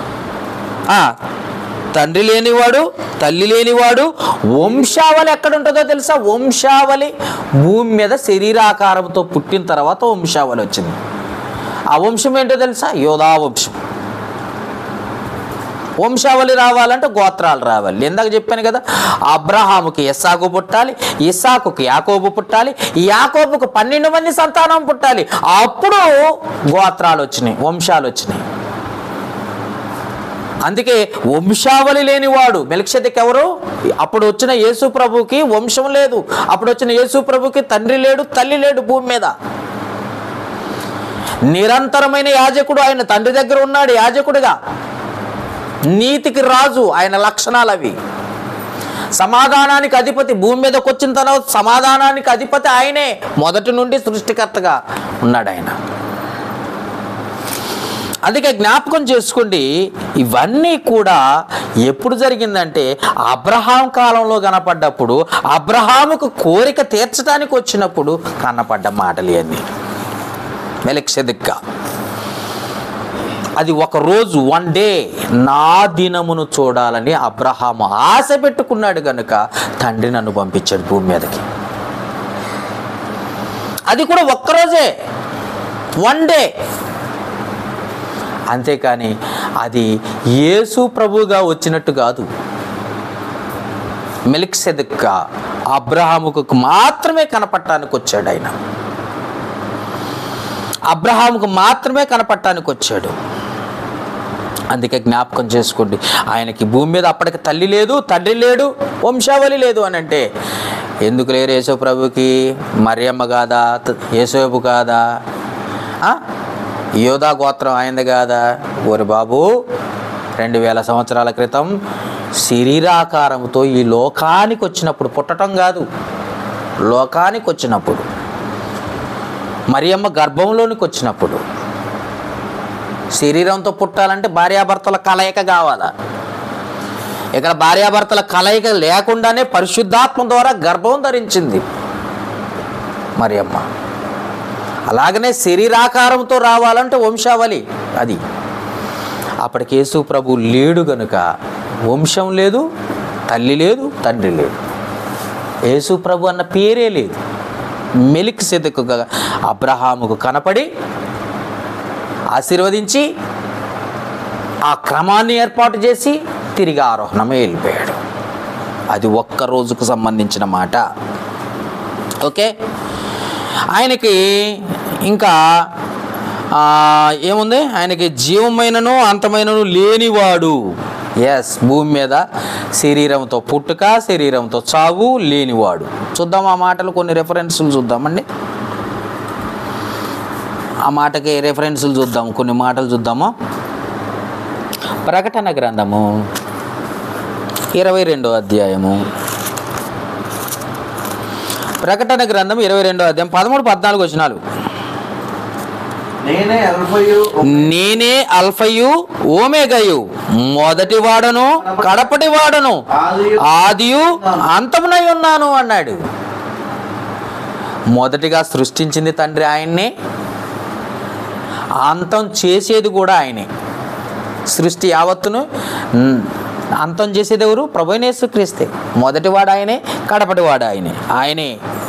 తండ్రి లేనివాడు తల్లి లేనివాడు. వంశావళి ఎక్కడుంటుందో తెలుసా? వంశావళి భూమి మీద శరీరాకారంతో పుట్టిన తర్వాత వంశావళి వచ్చింది. ఆ వంశం ఏంటో తెలుసా? యోధా వంశం. వంశావళి రావాలంటే గోత్రాలు రావాలి. ఇందాక చెప్పాను కదా, అబ్రహాముకి ఇస్సాకు పుట్టాలి, ఇస్సాకుకి యాకోబు పుట్టాలి, యాకోబుకు 12 మంది సంతానం పుట్టాలి. అప్పుడు గోత్రాలు వచ్చినాయి, వంశాలు వచ్చినాయి. అందుకే వంశావళి లేనివాడు మెల్కీషెదెకు ఎవరు? అప్పుడు వచ్చిన యేసు ప్రభుకి వంశం లేదు. అప్పుడు వచ్చిన యేసు ప్రభుకి తండ్రి లేడు తల్లి లేడు భూమి మీద. నిరంతరమైన యాజకుడు, ఆయన తండ్రి దగ్గర ఉన్నాడు యాజకుడిగా. నీతికి రాజు, ఆయన లక్షణాలు అవి. సమాధానానికి అధిపతి, భూమి మీదకి వచ్చిన తర్వాత సమాధానానికి అధిపతి ఆయనే. మొదటి నుండి సృష్టికర్తగా ఉన్నాడు ఆయన. అందుకే జ్ఞాపకం చేసుకోండి, ఇవన్నీ కూడా ఎప్పుడు జరిగిందంటే అబ్రహాం కాలంలో కనపడ్డప్పుడు, అబ్రహాముకు కోరిక తీర్చడానికి వచ్చినప్పుడు కనపడ్డ మాటలు అన్నీ. మెల్కీషెదెకుగా అది ఒక రోజు, 1 డే, నా దినమును చూడాలని అబ్రహాము ఆశ పెట్టుకున్నాడు గనుక తండ్రి నన్ను పంపించాడు భూమి మీదకి. అది కూడా ఒక్కరోజే, 1 డే. అంతేకాని అది యేసు ప్రభువుగా వచ్చినట్టు కాదు. మెల్కీషెదెకుగా అబ్రహాముకు మాత్రమే కనపడటానికి వచ్చాడు ఆయన. అబ్రహాముకు మాత్రమే కనపడటానికి వచ్చాడు. అందుకే జ్ఞాపకం చేసుకోండి, ఆయనకి భూమి మీద అప్పటికి తల్లి లేదు తండ్రి లేడు వంశావళి లేదు అని అంటే ఎందుకు లేరు యేసు ప్రభుకి? మరియమ్మ కాదా? యేసేపు కాదా? యోధా గోత్రం ఆయనది కాదా? ఓరి బాబు, 2000 సంవత్సరాల క్రితం శరీరాకారంతో ఈ లోకానికి వచ్చినప్పుడు, పుట్టడం కాదు, లోకానికి వచ్చినప్పుడు, మరియమ్మ గర్భంలోనికి వచ్చినప్పుడు, శరీరంతో పుట్టాలంటే భార్యాభర్తల కలయిక కావాలా? ఇక్కడ భార్యాభర్తల కలయిక లేకుండానే పరిశుద్ధాత్మ ద్వారా గర్భం ధరించింది మరియమ్మ. అలాగనే శరీరాకారంతో రావాలంటే వంశావళి అది. అప్పటికి యేసు ప్రభు లేడు గనుక వంశం లేదు, తల్లి లేదు, తండ్రి లేడు. యేసు ప్రభు అన్న పేరే లేదు. మెల్కీషెదెకుగా అబ్రహాముకు కనపడి ఆశీర్వదించి ఆ క్రమాన్ని ఏర్పాటు చేసి తిరిగి ఆరోహణమే వెళ్ళిపోయాడు. అది ఒక్క రోజుకు సంబంధించిన మాట. ఓకే, ఆయనకి ఇంకా ఏముంది, ఆయనకి జీవమైనను అంతమైనను లేనివాడు. ఎస్, భూమి మీద శరీరంతో పుట్టుక శరీరంతో చావు లేనివాడు. చూద్దాం ఆ మాటలు, కొన్ని రెఫరెన్సులు చూద్దామండి. ఆ మాటకి రెఫరెన్సులు చూద్దాం, కొన్ని మాటలు చూద్దాము. ప్రకటన గ్రంథము 22వ అధ్యాయము, ప్రకటన గ్రంథం 22వ అధ్యాయం 13-14 వచనాలు. నేనే అల్ఫయు ఓమేగయు, మొదటి వాడను కడపటి వాడను, ఆదియు అంతమునై ఉన్నాను అన్నాడు. మొదటిగా సృష్టించింది తండ్రి ఆయన్నే, అంతం చేసేది కూడా ఆయనే. సృష్టి యావత్తును అంతం చేసేది ఎవరు? ప్రభువైన యేసుక్రీస్తే. మొదటివాడు ఆయనే, కడపటివాడు ఆయనే.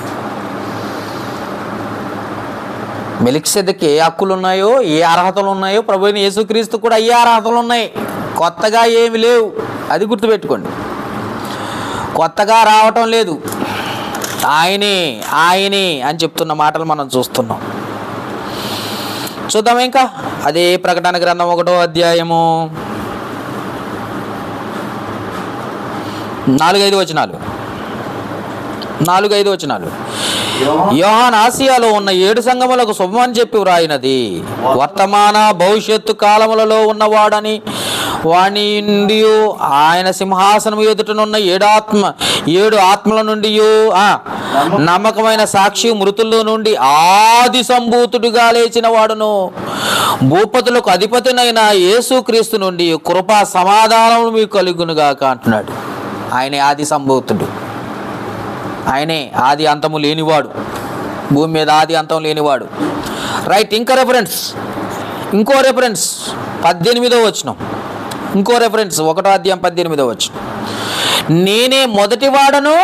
మెలికిసెదెకి ఏ హక్కులు ఉన్నాయో, ఏ అర్హతలు ఉన్నాయో, ప్రభువైన యేసుక్రీస్తు కూడా ఏ అర్హతలు ఉన్నాయి. కొత్తగా ఏమి లేవు, అది గుర్తుపెట్టుకోండి. కొత్తగా రావటం లేదు, ఆయనే అని చెప్తున్న మాటలు మనం చూస్తున్నాం. చూద్దాం ఇంకా అదే ప్రకటన గ్రంథం 1వ అధ్యాయము 4-5 వచనాలు. 4-5 వచనాలు. యోహాను ఆసియాలో ఉన్న 7 సంఘములకు శుభమని చెప్పి వ్రాయినది, వర్తమాన భవిష్యత్తు కాలములలో ఉన్నవాడని, వాని నుండి ఆయన సింహాసనం ఎదుటనున్న 7 ఆత్మల నుండి నమ్మకమైన సాక్షి, మృతుల్లో నుండి ఆది సంభూతుడిగా లేచిన వాడును, భూపతులకు అధిపతినైన యేసుక్రీస్తు నుండి కృపా సమాధానము మీకు కలుగునుగాక అంటున్నాడు. ఆయనే ఆది సంభూతుడు, ఆయనే ఆది అంతము లేనివాడు, భూమి మీద ఆది అంతం లేనివాడు. రైట్. ఇంకో రెఫరెన్స్ 18వ వచనం. ఇంకో రెఫరెన్స్ 1వ అధ్యాయం 18వ వచనం. నేనే మొదటి వాడను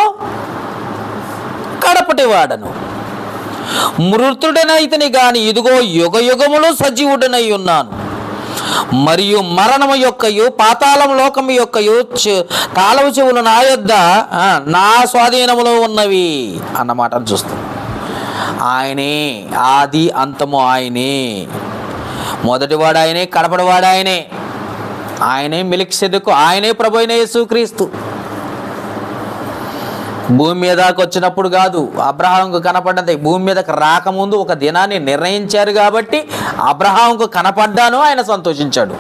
కడపటి వాడను, మృతుడనైతని గాని ఇదిగో యుగయుగములు సజీవుడనై ఉన్నాను, మరియు మరణము యొక్కయు పాతాళం లోకము యొక్కయు తాళపు చెవులు నా యొద్ద నా స్వాధీనములో ఉన్నవి అన్నమాట చూస్తాం. ఆయనే ఆది అంతము, ఆయనే మొదటివాడు, ఆయనే కడపడివాడు, ఆయనే మెలికిసెదెకు, ఆయనే ప్రభువైన యేసుక్రీస్తు. భూమి మీదకి వచ్చినప్పుడు కాదు, అబ్రహాముకు కనపడ్డది. భూమి మీదకి రాకముందు ఒక దినాన్ని నిర్ణయించారు కాబట్టి అబ్రహాముకు కనపడ్డాను, ఆయన సంతోషించాడు.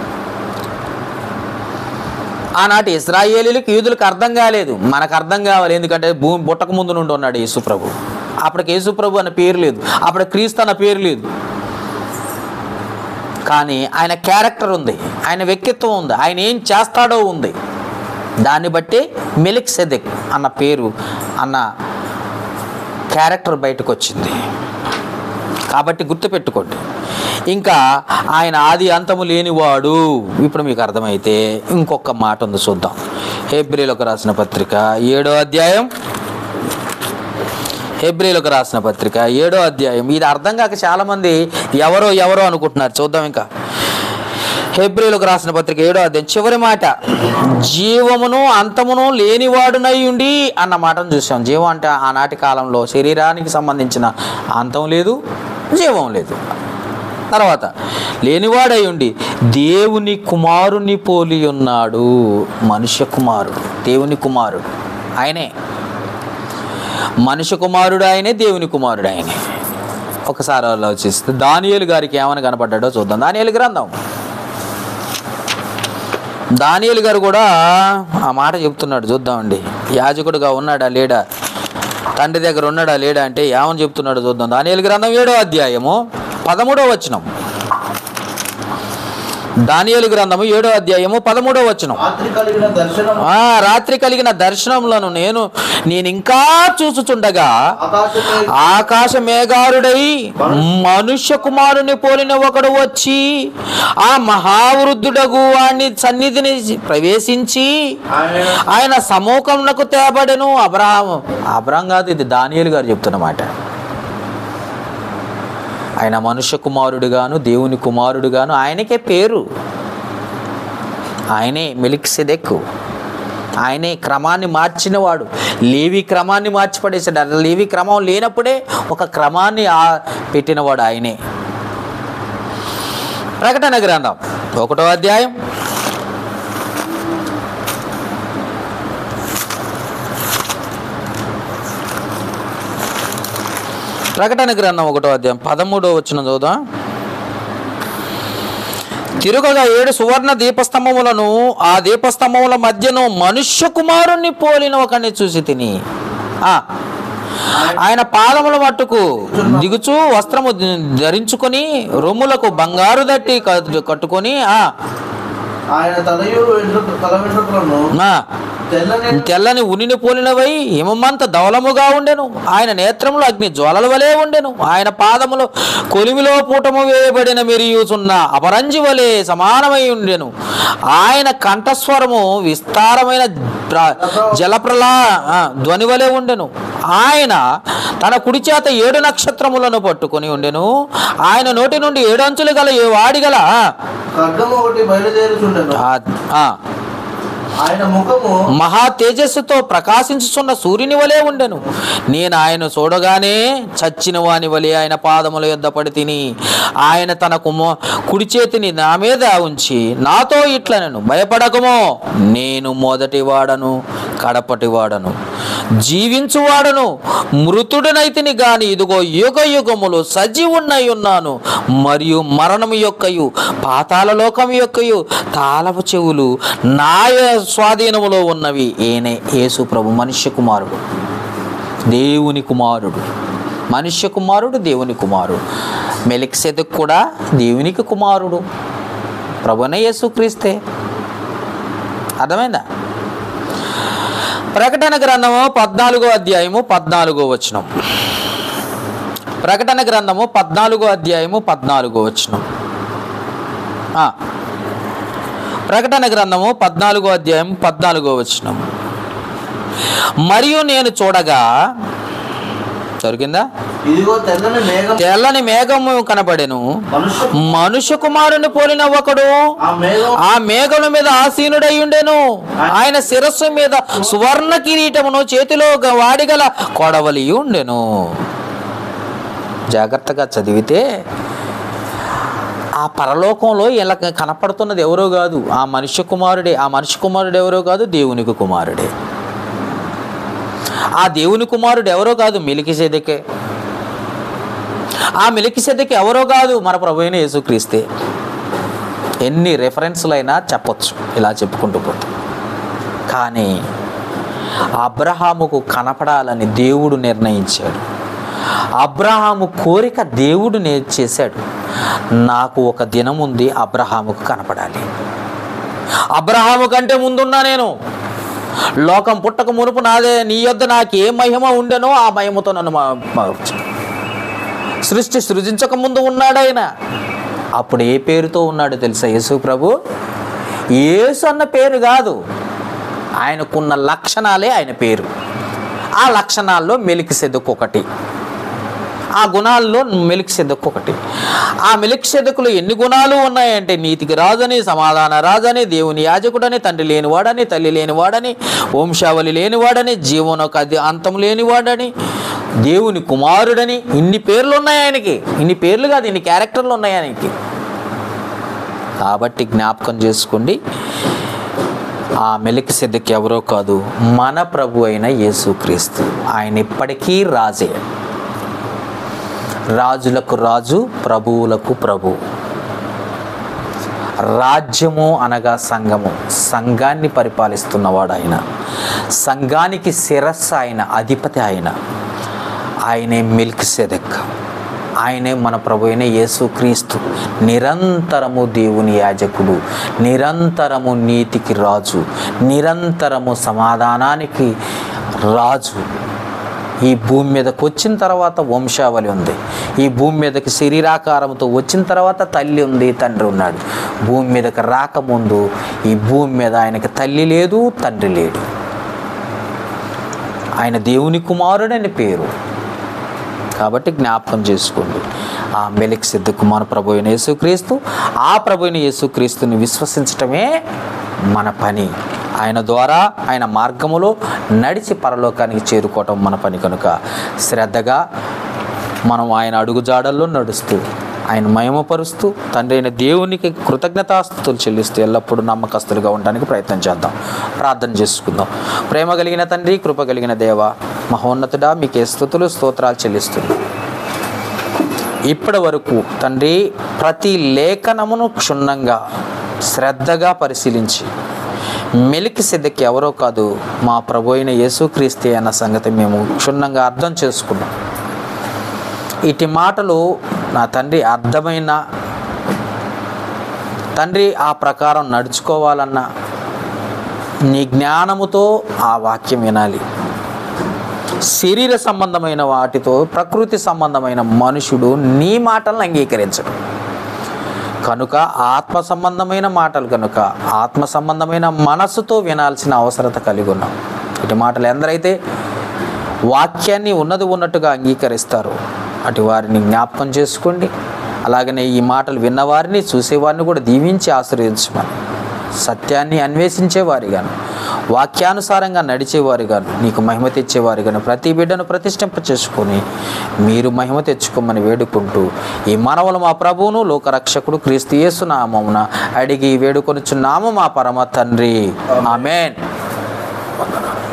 ఆనాటి ఇశ్రాయేలీలకు, యూదులకు అర్థం కాలేదు, మనకు అర్థం కావాలి. ఎందుకంటే భూమి పుట్టక ముందు నుండి ఉన్నాడు యేసుప్రభు. అప్పటికి యేసుప్రభు అన్న పేరు లేదు, అప్పుడు క్రీస్తు అన్న పేరు లేదు. కానీ ఆయన క్యారెక్టర్ ఉంది, ఆయన వ్యక్తిత్వం ఉంది, ఆయన ఏం చేస్తాడో ఉంది. దాన్ని బట్టి మెలికిసెదెక్ అన్న పేరు, అన్న క్యారెక్టర్ బయటకు వచ్చింది. కాబట్టి గుర్తుపెట్టుకోండి. ఇంకా ఆయన ఆది అంతము లేనివాడు. ఇప్పుడు మీకు అర్థమైతే ఇంకొక మాట ఉంది, చూద్దాం. హెబ్రీయులకు రాసిన పత్రిక 7వ అధ్యాయం, హెబ్రీయులకు రాసిన పత్రిక 7వ అధ్యాయం. ఇది అర్థం కాక చాలామంది ఎవరో అనుకుంటున్నారు. చూద్దాం ఇంకా. హెబ్రీయులకు రాసిన పత్రిక 7వ అధ్యాయం చివరి మాట, జీవమును అంతమును లేనివాడునై ఉండి అన్న మాటను చూసాం. జీవం అంటే ఆనాటి కాలంలో శరీరానికి సంబంధించిన అంతం లేదు, జీవం లేదు. తర్వాత లేనివాడై ఉండి దేవుని కుమారుని పోలి ఉన్నాడు. మనుష్య కుమారుడు, దేవుని కుమారుడు ఆయనే. మనుష్య కుమారుడు ఆయనే, దేవుని కుమారుడు ఆయనే. ఒకసారి ఆలోచిస్తే దానియేలు గారికి ఏమని కనపడ్డాడో చూద్దాం. దానియేలు గ్రంథం. దానియేలు గారు కూడా ఆ మాట చెప్తున్నాడు, చూద్దామండి. యాజకుడుగా ఉన్నాడా లేడా, తండ్రి దగ్గర ఉన్నాడా లేడా అంటే ఏమని చెప్తున్నాడు చూద్దాం. దానియేలు గ్రంథం 7వ అధ్యాయము 13వ వచనం. దానియేలు గ్రంథము 7వ అధ్యాయము 13వ వచనం. రాత్రి కలిగిన దర్శనములను నేను ఇంకా చూచుచుండగా ఆకాశ మేఘారుడై మనుష్య కుమారుని పోలిన ఒకడు వచ్చి ఆ మహావృద్ధుడగు వాణ్ణి సన్నిధిని ప్రవేశించి ఆయన సముఖమునకు తేబడెను. అబ్రహాం కాదు, ఇది దానియేలు గారు చెప్తున్నమాట. ఆయన మనుష్య కుమారుడుగాను దేవుని కుమారుడుగాను ఆయనకే పేరు. ఆయనే మెలికిసెదెకు. ఆయనే క్రమాన్ని మార్చినవాడు. లేవి క్రమాన్ని మార్చి పడేసాడు. అలా లేవి క్రమం లేనప్పుడే ఒక క్రమాన్ని పెట్టినవాడు ఆయనే. ప్రకటన గ్రంథం 1వ అధ్యాయం ప్రకటన గ్రంథం 1వ అధ్యాయం 13వ వచనం చదువుదాం. తిరుగగా 7 సువర్ణ దీపస్తంభములను, ఆ దీపస్తంభముల మధ్యను మనుష్య కుమారుణ్ణి పోలిన ఒకరిని చూసి తిని, ఆయన పాదముల మట్టుకు దిగుచు వస్త్రము ధరించుకొని రొమ్ములకు బంగారు దట్టి కట్టుకొని తెల్లని ఉనిని పోలినవై హిమమంత ధవలముగా ఉండెను. ఆయన నేత్రములు అగ్ని జ్వాలల వలె ఉండెను. ఆయన పాదములు కొలిమిలో పూటము వేయబడిన మెరియుచున్న అపరంజి వలె సమానమై ఉండెను. ఆయన కంఠస్వరము విస్తారమైన జలప్రలా ధ్వని వలె ఉండెను. ఆయన తన కుడి చేత 7 నక్షత్రములను పట్టుకొని ఉండెను. ఆయన నోటి నుండి 7 అంచులు గల వాడిగల
ఆయన ముఖము
మహా తేజస్సుతో ప్రకాశించుచున్న సూర్యుని వలె ఉండెను. నేను ఆయన చూడగానే చచ్చిన వాని వలె ఆయన పాదముల యొద్ద పడి తిని, ఆయన తన కుడి చేతిని నా మీద ఉంచి నాతో ఇట్లనెను, భయపడకమో, నేను మొదటి వాడను కడపటివాడను, జీవించువాడను, మృతుడనైతిని గాని ఇదిగో యుగ యుగములు సజీవున్నై ఉన్నాను. మరియు మరణము యొక్కయు పాతాళ లోకము యొక్కయు తాళపు చెవులు నా స్వాధీనములో ఉన్నవి. ఈయనే యేసు ప్రభు, మనుష్య కుమారుడు, దేవుని కుమారుడు. మనుష్య కుమారుడు, దేవుని కుమారుడు. మెలికిసెదెకు కూడా దేవునికి కుమారుడు. ప్రభునే యేసుక్రీస్తే. అర్థమైందా? ప్రకటన గ్రంథము 14వ అధ్యాయము 14వ వచనం. ప్రకటన గ్రంథము 14వ అధ్యాయము 14వ వచనం. ప్రకటన గ్రంథము 14వ అధ్యాయం 14వ వచనం. మరియు నేను చూడగా, దొరికిందా?
ఇదిగో
తెల్లని మేఘము కనబడెను. మనుష్య కుమారుని పోలిన ఒకడు ఆ మేఘముల మీద ఆసీనుడై ఉండెను. ఆయన శిరస్సు మీద సువర్ణ కిరీటమును, చేతిలో వాడిగల కొడవలి ఉండెను. జాగ్రత్తగా చదివితే ఆ పరలోకంలో ఇలా కనపడుతున్నది ఎవరో కాదు, ఆ మనుష్య కుమారుడే. ఆ మనుష్య కుమారుడు ఎవరో కాదు, దేవునికి కుమారుడే. ఆ దేవుని కుమారుడు ఎవరో కాదు, మెలికిసెదెకే. ఆ మెలికిసెదెకు ఎవరో కాదు, మన ప్రభువైన యేసుక్రీస్తే. ఎన్ని రెఫరెన్స్లైనా చెప్పొచ్చు ఇలా చెప్పుకుంటూ పోతే. కానీ అబ్రహాముకు కనపడాలని దేవుడు నిర్ణయించాడు. అబ్రహాము కోరిక దేవుడు చేశాడు. నాకు ఒక దినం ఉంది అబ్రహాముకు కనపడాలి. అబ్రహాము కంటే ముందున్నా నేను. లోకం పుట్టక మునుపు నాదే, నీ యొద్ద నాకు ఏ మహిమ ఉండెనో ఆ మహిమతో నన్ను సృష్టి సృజించక ముందు ఉన్నాడు ఆయన. అప్పుడు ఏ పేరుతో ఉన్నాడు తెలుసా యేసు ప్రభు? యేసు అన్న పేరు కాదు, ఆయనకున్న లక్షణాలే ఆయన పేరు. ఆ లక్షణాల్లో మెలికిసెదెకు ఒకటి, ఆ గుణాల్లో మెలికిసెదెకు ఒకటి. ఆ మెలికిసెదెకులో ఎన్ని గుణాలు ఉన్నాయంటే, నీతికి రాజని, సమాధాన రాజని, దేవుని యాజకుడని, తండ్రి లేనివాడని, తల్లి లేనివాడని, వంశావళి లేనివాడని, జీవనొక అంతం లేనివాడని, దేవుని కుమారుడని, ఇన్ని పేర్లు ఉన్నాయి ఆయనకి. ఇన్ని పేర్లు కాదు, ఇన్ని క్యారెక్టర్లు ఉన్నాయి ఆయనకి. కాబట్టి జ్ఞాపకం చేసుకోండి, ఆ మెలికిసెదెకు ఎవరో కాదు, మన ప్రభు అయిన యేసుక్రీస్తు. ఆయన ఇప్పటికీ రాజే. రాజులకు రాజు, ప్రభువులకు ప్రభు. రాజ్యము అనగా సంఘము, సంఘాన్ని పరిపాలిస్తున్నవాడు ఆయన. సంఘానికి శిరస్సు ఆయన, అధిపతి ఆయన. ఆయనే మెల్కిసెదెక్. ఆయనే మన ప్రభు అయిన యేసుక్రీస్తు. నిరంతరము దేవుని యాజకుడు, నిరంతరము నీతికి రాజు, నిరంతరము సమాధానానికి రాజు. ఈ భూమి మీదకి వచ్చిన తర్వాత వంశావళి ఉంది. ఈ భూమి మీదకి శరీరాకారంతో వచ్చిన తర్వాత తల్లి ఉంది, తండ్రి ఉన్నాడు. భూమి మీదకి రాకముందు ఈ భూమి మీద ఆయనకి తల్లి లేదు, తండ్రి లేడు. ఆయన దేవుని కుమారుడని పేరు. కాబట్టి జ్ఞాపకం చేసుకోండి, ఆ మెలికిసెదెకు మన ప్రభు అయిన యేసుక్రీస్తు. ఆ ప్రభు అయిన యేసుక్రీస్తుని విశ్వసించటమే మన పని. ఆయన ద్వారా ఆయన మార్గములో నడిచి పరలోకానికి చేరుకోవటం మన పని కనుక శ్రద్ధగా మనం ఆయన అడుగుజాడల్లో నడుస్తూ ఆయన మహిమపరుస్తూ తండ్రి అయిన దేవునికి కృతజ్ఞతాస్తుతులు చెల్లిస్తూ ఎల్లప్పుడూ నమ్మకస్తులుగా ఉండడానికి ప్రయత్నం చేద్దాం. ప్రార్థన చేసుకుందాం. ప్రేమ కలిగిన తండ్రి, కృప కలిగిన దేవ, మహోన్నతుడా, మీకే స్తుతులు స్తోత్రాలు చెల్లిస్తున్నాం. ఇప్పటి వరకు తండ్రి ప్రతి లేఖనమును క్షుణ్ణంగా శ్రద్ధగా పరిశీలించి మెలికిసెదెకు ఎవరో కాదు, మా ప్రభు అయిన యేసుక్రీస్తే అన్న సంగతి మేము క్షుణ్ణంగా అర్థం చేసుకున్నాం. ఇటు మాటలు నా తండ్రి అర్థమైన తండ్రి ఆ ప్రకారం నడుచుకోవాలన్నా నీ జ్ఞానముతో ఆ వాక్యం వినాలి. శరీర సంబంధమైన వాటితో ప్రకృతి సంబంధమైన మనుషుడు నీ మాటలను అంగీకరించడు కనుక ఆత్మ సంబంధమైన మాటలు కనుక ఆత్మ సంబంధమైన మనస్సుతో వినాల్సిన అవసరత కలిగి ఉన్నాం. ఇటు మాటలు ఎందరైతే వాక్యాన్ని ఉన్నది ఉన్నట్టుగా అంగీకరిస్తారో అటు వారిని జ్ఞాపకం చేసుకోండి. అలాగనే ఈ మాటలు విన్నవారిని చూసేవారిని కూడా దీవించి ఆశీర్వదించమని, సత్యాన్ని అన్వేషించేవారిగాను వాక్యానుసారంగా నడిచేవారిగాను నీకు మహిమ తెచ్చేవారిగాను ప్రతి బిడ్డను ప్రతిష్ఠింప చేసుకొని మీరు మహిమ తెచ్చుకోమని వేడుకుంటూ ఈ మనవలు మా ప్రభువును లోకరక్షకుడు క్రీస్తు యేసు నామమున అడిగి వేడుకొనుచున్నాము మా పరమ తండ్రి. ఆమేన్. వందనాలు.